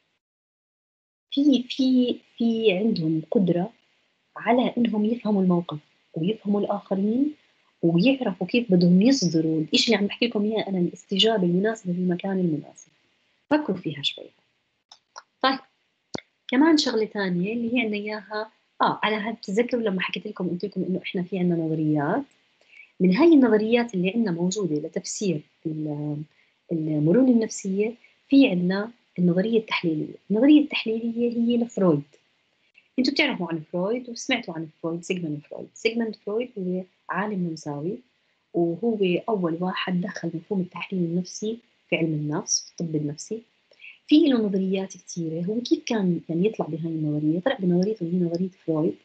في عندهم قدرة على إنهم يفهموا الموقف ويفهموا الآخرين ويعرفوا كيف بدهم يصدروا الإشي اللي عم بحكي لكم إياه أنا، الاستجابة المناسبة في المكان المناسب. فكروا فيها شوي. طيب كمان شغلة تانية اللي هي عندنا إياها على هاد تذكروا لما حكيت لكم قلت لكم إنه إحنا في عندنا نظريات. من هاي النظريات اللي عندنا موجودة لتفسير المرونة النفسية، في عندنا النظرية التحليلية. النظرية التحليلية هي لفرويد. انتوا بتعرفوا عن فرويد وسمعتوا عن فرويد. سيغموند فرويد هو عالم نمساوي، وهو أول واحد دخل مفهوم التحليل النفسي في علم النفس في الطب النفسي. في له نظريات كثيرة. هو كيف كان يعني يطلع بهاي النظرية؟ طلع بنظريته هي نظرية فرويد.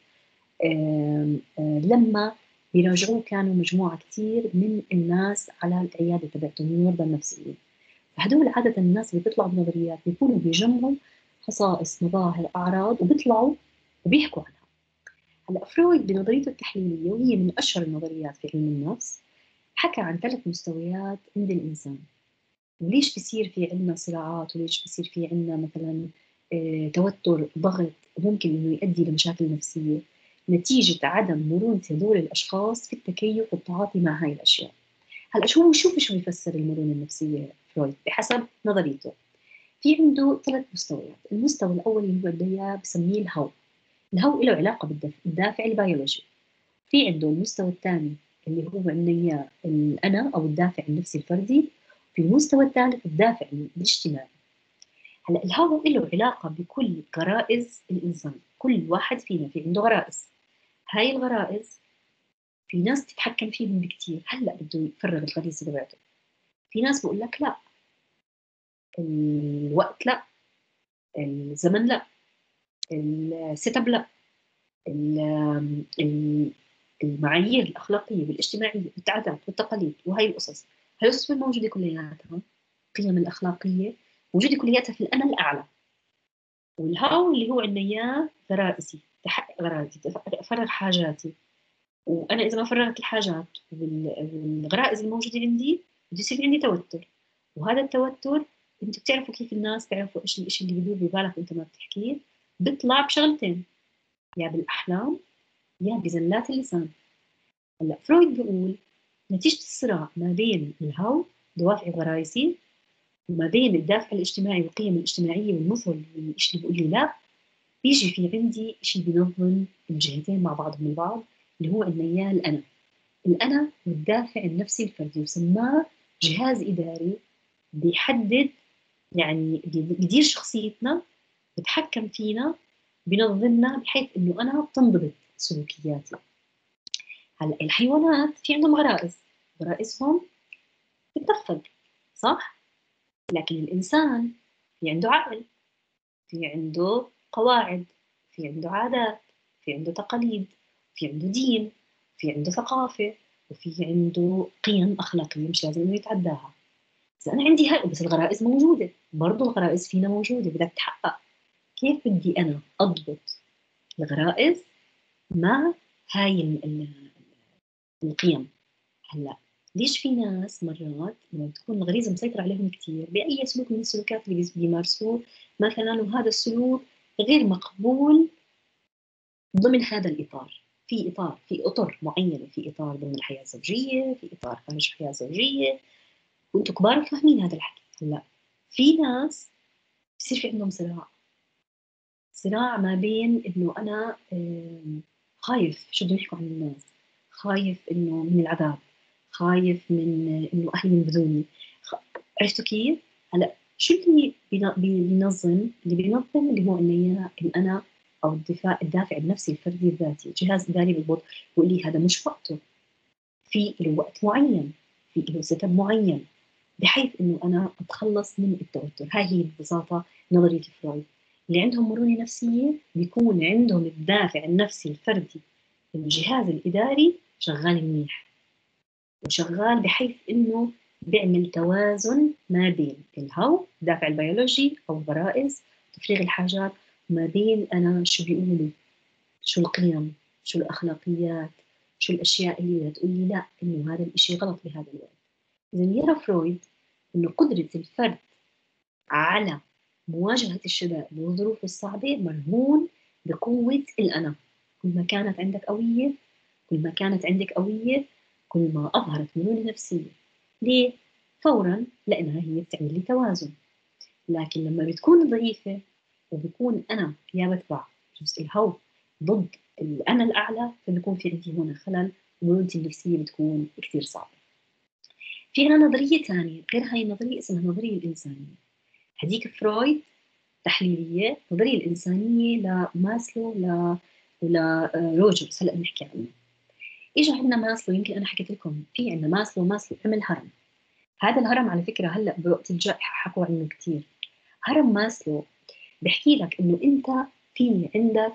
لما بيراجعوه كانوا مجموعة كثير من الناس على العيادة تبعتهم من المرضى النفسيين. فهدول عادة الناس اللي بيطلعوا بنظريات بيكونوا بيجمعوا خصائص مظاهر أعراض وبيطلعوا وبيحكوا عنها. هلا فرويد بنظريته التحليلية، وهي من أشهر النظريات في علم النفس، حكى عن 3 مستويات عند الإنسان، وليش بصير في عندنا صراعات، وليش بصير في عندنا مثلا توتر، ضغط، وممكن إنه يؤدي لمشاكل نفسية نتيجة عدم مرونة هذول الأشخاص في التكيف والتعاطي مع هاي الأشياء. هلا شو بيفسر المرونة النفسية فرويد بحسب نظريته؟ في عنده 3 مستويات. المستوى الأول اللي هو بده بسميه الهو. الهو له علاقة بالدافع البيولوجي. في عنده المستوى الثاني اللي هو عندنا إياه الأنا أو الدافع النفسي الفردي. في المستوى الثالث الدافع الاجتماعي. هلا الهو له علاقة بكل غرائز الإنسان. كل واحد فينا في عنده غرائز. هاي الغرائز في ناس تتحكم فيهم بكتير. هلا بده يفرغ الغريزة تبعته. في ناس بقول لك لا، الوقت لا، الزمن لا، السيت اب لا، المعايير الأخلاقية والاجتماعية والعادات والتقاليد وهي القصص، هاي القصص موجودة كلياتها. القيم الأخلاقية موجودة كلياتها في الأنا الأعلى. والهاو اللي هو عندنا إياه غرائزي، تحقق غرائزي، أفرغ حاجاتي. وأنا إذا ما فرغت الحاجات والغرائز الموجودة عندي بده يصير عندي توتر. وهذا التوتر أنتوا بتعرفوا كيف الناس بيعرفوا إيش الإشي اللي بدور ببالك وأنت ما بتحكيه؟ بيطلع بشغلتين، يا بالأحلام يا بزلات اللسان. هلا فرويد بيقول نتيجة الصراع ما بين الهو دوافع غرائزي وما بين الدافع الاجتماعي والقيم الاجتماعية والمثل والشيء اللي بيقول لي لا، بيجي في عندي شيء بينظم الجهتين مع بعضهم البعض اللي هو عندنا إياه الأنا والدافع النفسي الفردي، وسماه جهاز إداري بيحدد يعني بيدير شخصيتنا، بتحكم فينا، بينظمنا بحيث إنه أنا بتنضبط سلوكياتي. هلا الحيوانات في عندهم غرائزهم بتنفذ صح؟ لكن الإنسان في عنده عقل، في عنده قواعد، في عنده عادات، في عنده تقاليد، في عنده دين، في عنده ثقافة، وفي عنده قيم أخلاقية مش لازم إنه يتعداها. إذا أنا عندي هاي بس الغرائز موجودة، برضو الغرائز فينا موجودة بدك تحقق. كيف بدي أنا أضبط الغرائز مع هاي القيم؟ هلا ليش في ناس مرات لما تكون الغريزة مسيطرة عليهم كتير بأي سلوك من السلوكات اللي بيمارسوه مثلا، وهذا السلوك غير مقبول ضمن هذا الإطار، في إطر معينة، في إطار ضمن الحياة الزوجية، في إطار خارج الحياة الزوجية، وأنتم كبار وفاهمين هذا الحكي. هلا في ناس بصير في عندهم صراع ما بين إنه أنا خايف شو بدهم يحكوا عن الناس، خايف إنه من العذاب، خايف من إنه أهلي ينبذوني. عرفتوا كيف؟ هلا شو اللي بينظم اللي هو إن أنا أو الدافع النفسي الفردي الذاتي، جهاز إداري بالضبط بيقول لي هذا مش وقته، في له وقت معين، في له سيت اب معين، بحيث إنه أنا أتخلص من التوتر. هاي هي ببساطة نظرية فرويد. اللي عندهم مرونة نفسية بيكون عندهم الدافع النفسي الفردي، الجهاز الإداري شغال منيح وشغال بحيث إنه بيعمل توازن ما بين الهو الدافع البيولوجي أو الغرائز تفريغ الحاجات، ما بين أنا شو بيقولوا، شو القيم، شو الأخلاقيات، شو الأشياء اللي بدها تقول لي لا إنه هذا الإشي غلط بهذا الوقت. إذا يرى فرويد إنه قدرة الفرد على مواجهة الشدائد والظروف الصعبة مرهون بقوة الأنا. كل ما كانت عندك قوية، كل ما كانت عندك قوية، كل ما أظهرت مرونة نفسية. ليه؟ فوراً لأنها هي بتعمل لي توازن. لكن لما بتكون ضعيفة وبكون أنا يا بتبع جزء الهو ضد الأنا الأعلى، فبكون في عندي هنا خلل ومرونتي النفسية بتكون كتير صعبة. في عنا نظرية ثانية غير هاي النظرية اسمها النظرية الإنسانية. هديك فرويد تحليلية، النظرية الإنسانية لماسلو ولا روجرز هلأ بنحكي عنه. إجا عندنا ماسلو، يمكن أنا حكيت لكم في عندنا ماسلو عمل هرم. هذا الهرم على فكرة هلأ بوقت الجائحة حكوا عنه كتير. هرم ماسلو بحكي لك إنه أنت في عندك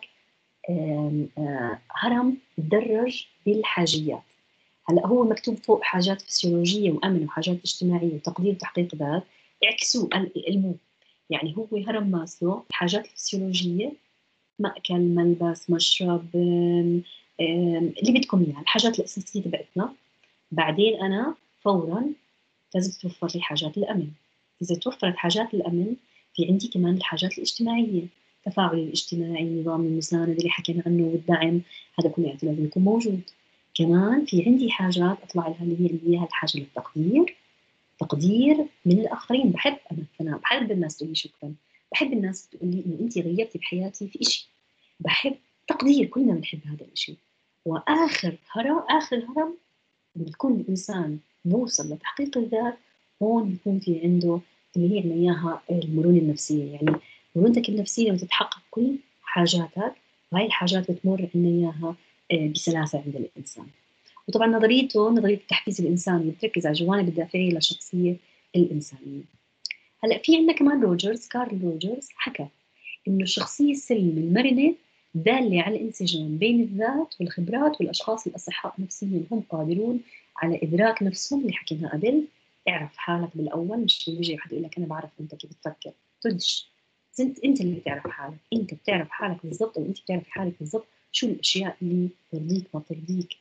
هرم تدرج بالحاجيات. هلا هو مكتوب فوق حاجات فسيولوجية وأمن وحاجات اجتماعية وتقدير وتحقيق ذات، اعكسوه قلبوه. يعني هو هرم ماسلو الحاجات الفسيولوجية مأكل ملبس مشرب اللي بدكم إياه، الحاجات الأساسية تبعتنا. بعدين أنا فوراً لازم توفر لي حاجات الأمن. إذا توفرت حاجات الأمن في عندي كمان الحاجات الاجتماعية، التفاعل الاجتماعي، نظام المساندة اللي حكينا عنه والدعم، هذا كله لازم يكون موجود. كمان في عندي حاجات أطلع لها اللي هي إياها الحاجة للتقدير، تقدير من الآخرين. أنا بحب الناس تقول لي شكراً، بحب الناس تقول لي إنه أنت غيرتي بحياتي في إشي، بحب تقدير، كلنا بنحب هذا الإشي. وآخر هرم بيكون الإنسان بوصل لتحقيق الذات، هون بيكون في عنده اللي هي عنا إياها المرونة النفسية. يعني مرونتك النفسية لما تتحقق كل حاجاتك، وهي الحاجات بتمر عنا إياها بسلاسة عند الإنسان. وطبعا نظرية التحفيز الإنساني بتركز على الجوانب الدافعية للشخصية الإنسانية. هلأ في عندنا كمان كارل روجرز حكى إنه الشخصية السليمة المرنة دالة على الانسجام بين الذات والخبرات، والأشخاص الأصحاء نفسيا هم قادرون على إدراك نفسهم. اللي حكينا قبل، اعرف حالك بالأول، مش يجي واحد يقول لك أنا بعرف أنت كيف تفكر، تدش أنت اللي بتعرف حالك، أنت بتعرف حالك بالضبط، وأنت بتعرف حالك بالضبط شو الأشياء اللي ترضيك ما ترضيك.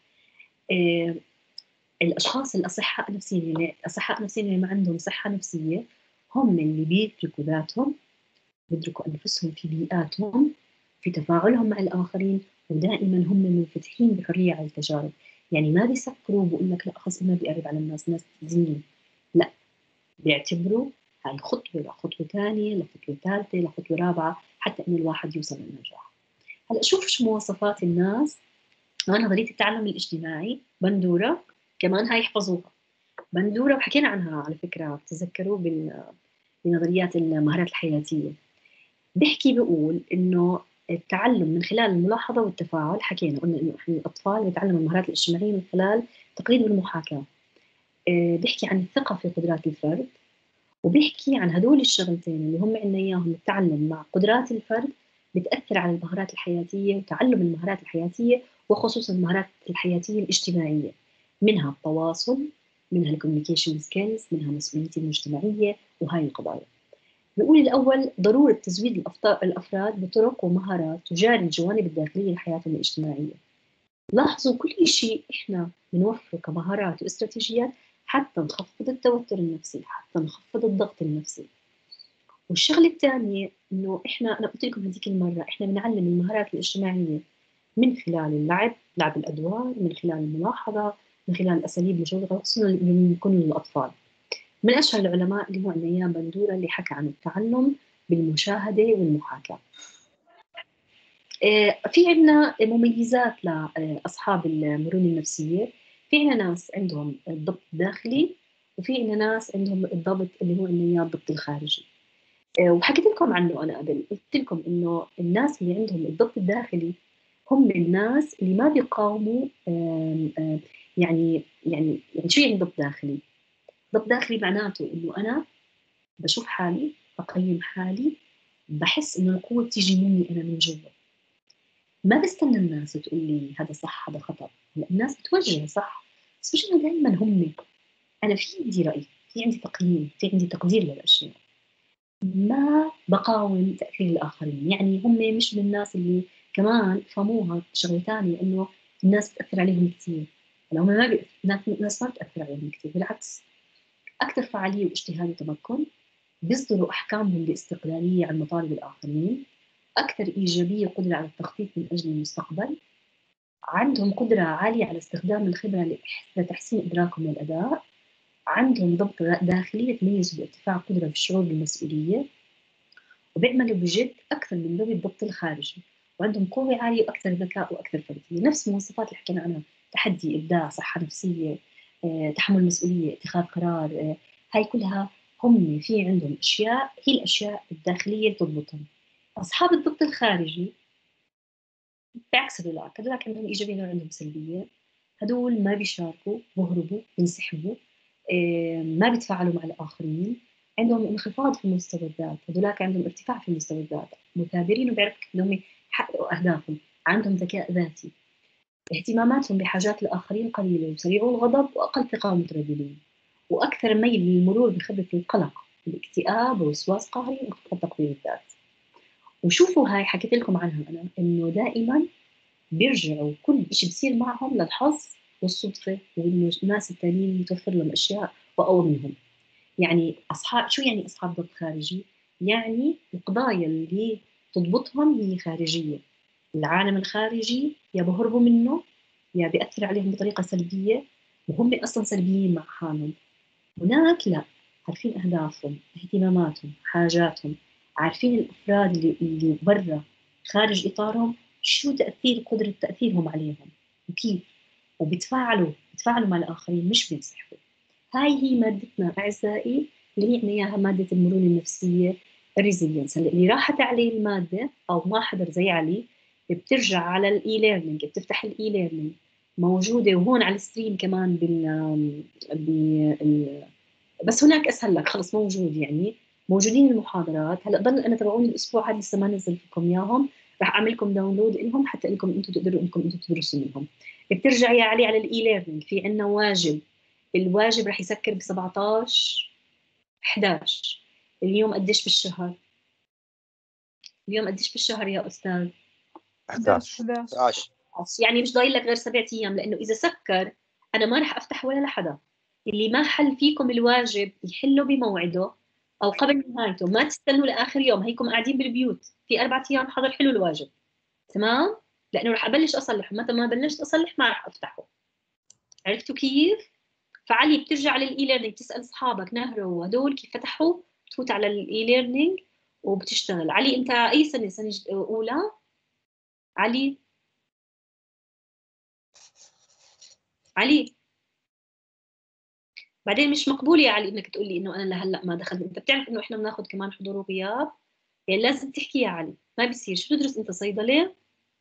الأشخاص الأصحاء نفسيا اللي ما عندهم صحة نفسية هم اللي بيدركوا ذاتهم، بيدركوا أنفسهم في بيئاتهم، في تفاعلهم مع الآخرين، ودائما هم منفتحين بحرية على التجارب. يعني ما بيسكروا بقول لك لا خلص ما بيقرب على الناس تأذيني، لا، بيعتبروا هاي خطوة لخطوة ثانية لخطوة ثالثة لخطوة رابعة حتى إنه الواحد يوصل للنجاح. هلا شوف شو مواصفات الناس. نظرية التعلم الاجتماعي بندورة كمان هاي يحفظوها. بندورة وحكينا عنها على فكرة، بتذكروا بنظريات المهارات الحياتية. بيقول إنه التعلم من خلال الملاحظة والتفاعل. قلنا إنه إحنا الأطفال بيتعلموا المهارات الاجتماعية من خلال التقليد والمحاكاة. بيحكي عن الثقة في قدرات الفرد، وبيحكي عن هدول الشغلتين اللي هم عنا إياهم، التعلم مع قدرات الفرد بتأثر على المهارات الحياتية وتعلم المهارات الحياتية، وخصوصا المهارات الحياتية الاجتماعية. منها التواصل، منها الكوميونيكيشن سكيلز، منها مسؤوليتي المجتمعية وهاي القضايا. نقول الأول ضرورة تزويد الأفراد بطرق ومهارات تجاري الجوانب الداخلية لحياتهم الاجتماعية. لاحظوا كل شيء إحنا بنوفره كمهارات واستراتيجيات حتى نخفض التوتر النفسي، حتى نخفض الضغط النفسي. والشغلة الثانية إنه أنا قلت لكم هذيك المرة إحنا بنعلم المهارات الاجتماعية من خلال اللعب، لعب الأدوار، من خلال الملاحظة، من خلال الأساليب الجوده، خصوصا اللي بيكونوا الأطفال. من أشهر العلماء اللي هو نيام بندورة اللي حكى عن التعلم بالمشاهدة والمحاكاة. في عندنا مميزات لأصحاب المرونة النفسية. في عندنا ناس عندهم الضبط الداخلي، وفي عندنا ناس عندهم الضبط اللي هو الضبط الخارجي. وحكيت لكم عنه أنا قبل، قلت لكم إنه الناس اللي عندهم الضبط الداخلي هم الناس اللي ما بيقاوموا. يعني شو يعني ضبط داخلي؟ ضبط داخلي معناته إنه أنا بشوف حالي، بقيم حالي، بحس إنه القوة بتيجي مني أنا من جوا. ما بستنى الناس تقول لي هذا صح هذا خطأ، الناس بتوجه صح، بس مش أنا دائما هم. أنا في عندي رأي، في عندي تقييم، في عندي تقدير للأشياء. ما بقاوم تأثير الآخرين. يعني هم مش من الناس اللي كمان فهموها شغلة ثانية، إنه الناس بتأثر عليهم كثير. هم ما الناس ما بتأثر عليهم كثير، بالعكس أكثر فعالية واجتهاد وتمكن، بيصدروا أحكامهم باستقلالية عن مطالب الآخرين، أكثر إيجابية وقدرة على التخطيط من أجل المستقبل، عندهم قدرة عالية على استخدام الخبرة لتحسين إدراكهم للأداء، عندهم ضبط داخلي يتميز بارتفاع قدرة في الشعور بالمسؤولية، وبيعملوا بجد أكثر من ذوي الضبط الخارجي، وعندهم قوة عالية وأكثر ذكاء وأكثر فردية. نفس المواصفات اللي حكينا عنها: تحدي، إبداع، صحة نفسية، تحمل مسؤولية، اتخاذ قرار. هاي كلها هم في عندهم أشياء هي الأشياء الداخلية اللي تضبطهم. أصحاب الضبط الخارجي بعكس هذولاك عندهم إيجابية وعندهم سلبية. هدول ما بيشاركوا، بهربوا، بينسحبوا، ما بيتفاعلوا مع الآخرين، عندهم انخفاض في مستوى الذات. هذولاك عندهم ارتفاع في مستوى الذات، مثابرين وبيعرفوا انهم يحققوا اهدافهم، عندهم ذكاء ذاتي، اهتماماتهم بحاجات الاخرين قليله، وسريعو الغضب واقل ثقه ومترددين، واكثر ميل للمرور بخبره القلق، الاكتئاب، ووسواس قهري، وانخفاض تقدير الذات. وشوفوا هاي حكيت لكم عنها انا، انه دائما بيرجعوا كل شيء بصير معهم للحظ والصدفه، وانه الناس الثانيين متوفر لهم اشياء واقوى منهم. يعني شو يعني أصحاب ضبط خارجي؟ يعني القضايا اللي تضبطهم هي خارجية. العالم الخارجي يا بهربوا منه، يا بيأثر عليهم بطريقة سلبية، وهم أصلا سلبيين مع حالهم. هناك لا، عارفين أهدافهم، اهتماماتهم، حاجاتهم، عارفين الأفراد اللي برا خارج إطارهم شو قدرة تأثيرهم عليهم وكيف، وبيتفاعلوا مع الآخرين، مش بينسحبوا. هاي هي مادتنا أعزائي، اللي هي إياها مادة المرونة النفسية، الريزيلينس. اللي راحت عليه المادة أو ما حضر زي علي، بترجع على الإي ليرنينج، بتفتح الإي ليرنينج موجودة، وهون على الستريم كمان بس هناك أسهل لك، خلص موجود، يعني موجودين المحاضرات. هلا ضل أنا تبعوني الأسبوع هذا لسه ما نزل لكم إياهم، راح أعمل لكم داونلود لهم حتى إنكم أنتم تقدروا أنتم تدرسوا منهم. بترجع يا علي على الإي ليرنينج، في عندنا واجب، الواجب راح يسكر ب 17/11. اليوم قديش بالشهر؟ اليوم قديش بالشهر يا أستاذ؟ 11. يعني مش ضايل لك غير 7 أيام، لأنه إذا سكر أنا ما راح أفتح ولا لحدا. اللي ما حل فيكم الواجب يحله بموعده أو قبل نهايته، ما تستنوا لآخر يوم، هيكم قاعدين بالبيوت في 4 أيام حضر حلو الواجب، تمام؟ لأنه راح أبلش أصلحه، متى ما بلشت أصلح ما راح أفتحه. عرفتوا كيف؟ فعلي بترجع على الإي ليرنينج، تسأل أصحابك نهرو وهدول كيف فتحوا، بتفوت على الإي ليرنينج وبتشتغل. علي أنت أي سنة أولى؟ علي بعدين مش مقبول يا علي انك تقول لي انه انا لهلا ما دخلت. انت بتعرف انه احنا بناخذ كمان حضور وغياب، يعني لازم تحكي يا علي، ما بيصير. شو تدرس انت؟ صيدله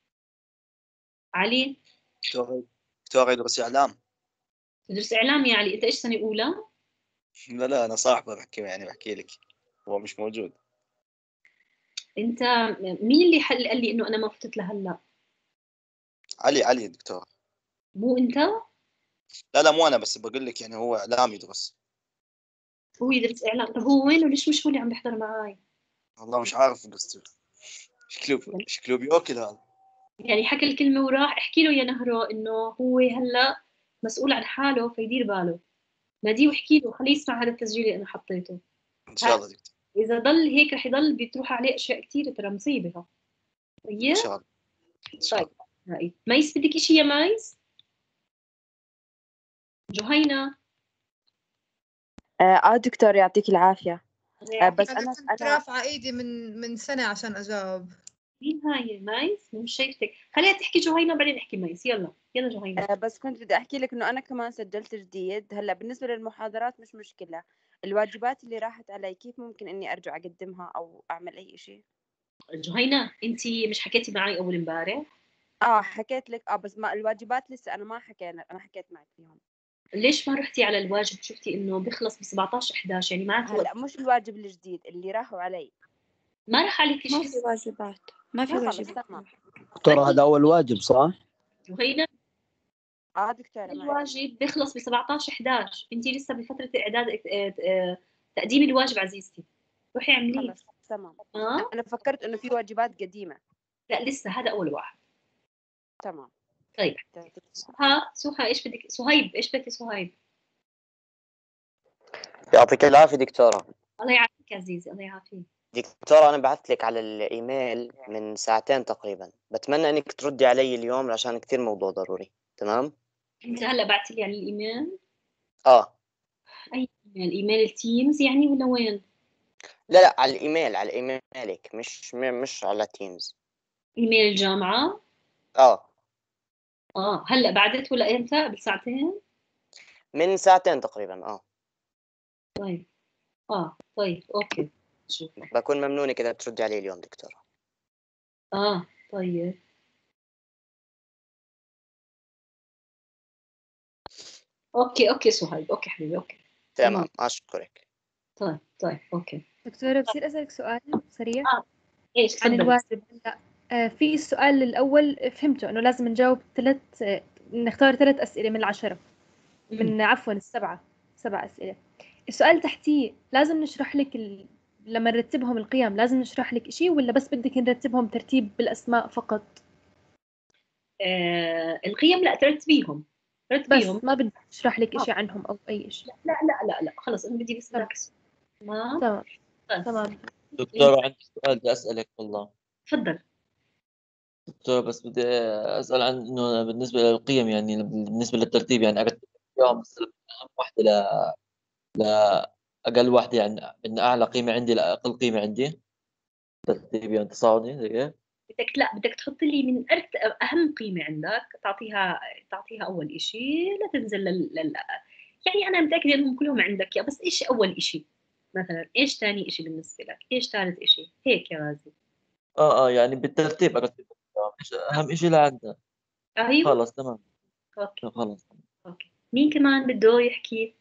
علي؟ دكتور يدرس اعلام. تدرس اعلام يا علي. انت ايش سنه اولى؟ لا انا صاحبه بحكي لك، هو مش موجود. انت مين اللي قال لي انه انا ما فتت لهلا؟ علي دكتور. مو انت؟ لا مو انا، بس بقول لك يعني هو اعلام يدرس. هو يدرس اعلام. طب هو وين وليش مش هو اللي عم بيحضر معاي؟ والله مش عارف، بس شكله بيوكل هذا. يعني حكى الكلمة وراح. احكي له يا نهرو انه هو هلا مسؤول عن حاله فيدير باله. ناديه واحكي له خليه يسمع هذا التسجيل اللي انا حطيته. ان شاء الله دكتور. اذا ضل هيك رح يضل بتروح عليه اشياء كثيره، ترى مصيبه. طيب ان شاء الله. طيب هاي ميس، بدك شيء يا ميس؟ جهينة. دكتور يعطيك العافية. بس أنا كنت رافعة إيدي من سنة عشان أجاوب. مين هاي ميس؟ مش شايفتك. خليها تحكي جهينة بعدين احكي ميس. يلا جهينة. بس كنت بدي أحكي لك إنه أنا كمان سجلت جديد. هلا بالنسبة للمحاضرات مش مشكلة، الواجبات اللي راحت علي كيف ممكن إني أرجع أقدمها أو أعمل أي شيء؟ جهينة انت مش حكيتي معي اول امبارح؟ حكيت لك بس ما الواجبات لسه أنا ما حكيت معك فيهم. ليش ما رحتي على الواجب؟ شفتي انه بيخلص ب 17/11 يعني معناته هلا مش الواجب الجديد اللي راحوا علي. ما راح عليك شيء. ما في واجبات، ما في واجبات. دكتورة هذا أول واجب صح؟ جهينة دكتورة الواجب بيخلص ب 17/11. انت لسه بفترة اعداد تقديم الواجب عزيزتي. روحي اعمليه. خلص تمام. أنا فكرت إنه في واجبات قديمة. لا لسه هذا أول واحد. تمام. طيب سهى إيش بدك؟ صهيب إيش بدك صهيب؟ يعطيك العافية دكتورة. الله يعافيك يا عزيزي، الله يعافيك. دكتورة أنا بعثت لك على الإيميل من ساعتين تقريبا، بتمنى إنك تردي علي اليوم عشان كتير موضوع ضروري. تمام؟ أنت هلا بعت لي على الإيميل؟ أي إيميل؟ إيميل التيمز يعني ولا وين؟ لا على الإيميل، على إيميلك، مش على تيمز. إيميل الجامعة؟ هلا بعدت ولا إمتى؟ قبل ساعتين؟ من ساعتين تقريبا. طيب طيب أوكي شوف. بكون ممنونة كذا بتردي علي اليوم دكتورة. طيب اوكي سهيب، اوكي حبيبي، اوكي تمام. اشكرك. طيب اوكي دكتورة بصير اسالك سؤال سريع؟ ايش عن الواجب. في السؤال الاول فهمته انه لازم نجاوب نختار 3 اسئله من 10 من عفوا 7 اسئله. السؤال تحتيه لازم نشرح لك لما نرتبهم القيم لازم نشرح لك شيء ولا بس بدك نرتبهم ترتيب بالاسماء فقط؟ القيم لا ترتبيهم بس ما بدي اشرح لك شيء عنهم او اي شيء. لا خلص انا بدي بس ذاك تمام. دكتورة عندي سؤال بدي اسالك والله. تفضل دكتورة، بس بدي اسال عن انه بالنسبه للقيم، يعني بالنسبه للترتيب، يعني ارتب اياهم مثلا اهم واحده لاقل واحده، يعني من اعلى قيمه عندي لاقل قيمه عندي، ترتيب يعني تصاعدي زي هيك. بدك تحط لي من اهم قيمه عندك تعطيها اول شيء، لا تنزل يعني انا متاكده انهم كلهم عندك بس ايش اول شيء مثلا، ايش ثاني شيء بالنسبه لك، ايش ثالث شيء هيك يا غازي. يعني بالترتيب ارتب اهم شيء لعندنا. ايوه خلص تمام. خلص اوكي. مين كمان بده يحكي؟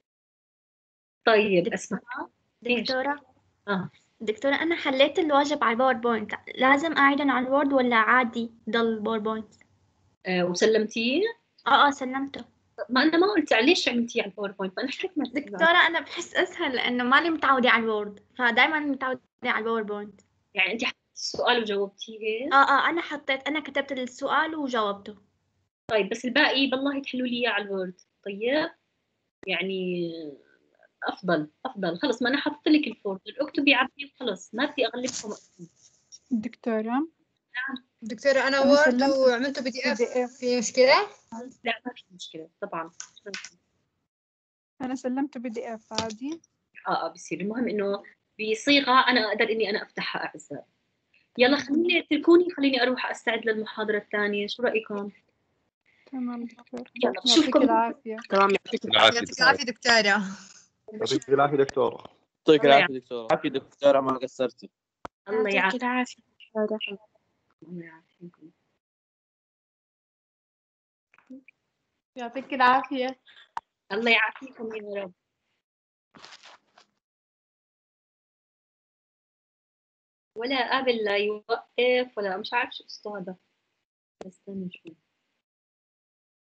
طيب اسمع دكتورة. دكتورة أنا حليت الواجب على الباوربوينت، لازم أعيدهم على الوورد ولا عادي ضل الباوربوينت؟ وسلمتيه؟ سلمته. ما أنا ما قلت ليش عملتيه على الباوربوينت، ما أنا حكيت دكتورة أنا بحس أسهل لأنه مالي متعودة على الوورد، فدايما متعودة على الباوربوينت. يعني أنت حطيتي السؤال وجاوبتيه؟ أنا كتبت السؤال وجاوبته. طيب بس الباقي بالله تحلوا لي إياه على الوورد. طيب يعني افضل خلص، ما انا حطيت لك الفولدر، اكتبي عبي وخلص، ما بدي اغلبكم. دكتورة نعم دكتورة أنا وورد وعملته PDF، في مشكلة؟ لا ما في مشكلة طبعا. أنا سلمته PDF عادي. بصير. المهم إنه بصيغة أنا أقدر إني أنا أفتحها أعزائي. يلا خليني اتركوني، خليني أروح أستعد للمحاضرة الثانية، شو رأيكم؟ تمام دكتور. يلا بشوفكم. العافية. تمام يعطيك العافية دكتورة. يعطيك العافية دكتورة. يعطيك العافية دكتورة. عافية دكتورة، ما قصرتي. الله يعافيك. يعطيك العافية. الله يعافيكم يا رب. ولا قابل لا يوقف ولا مش عارف شو قصته هذا. استنى شوي.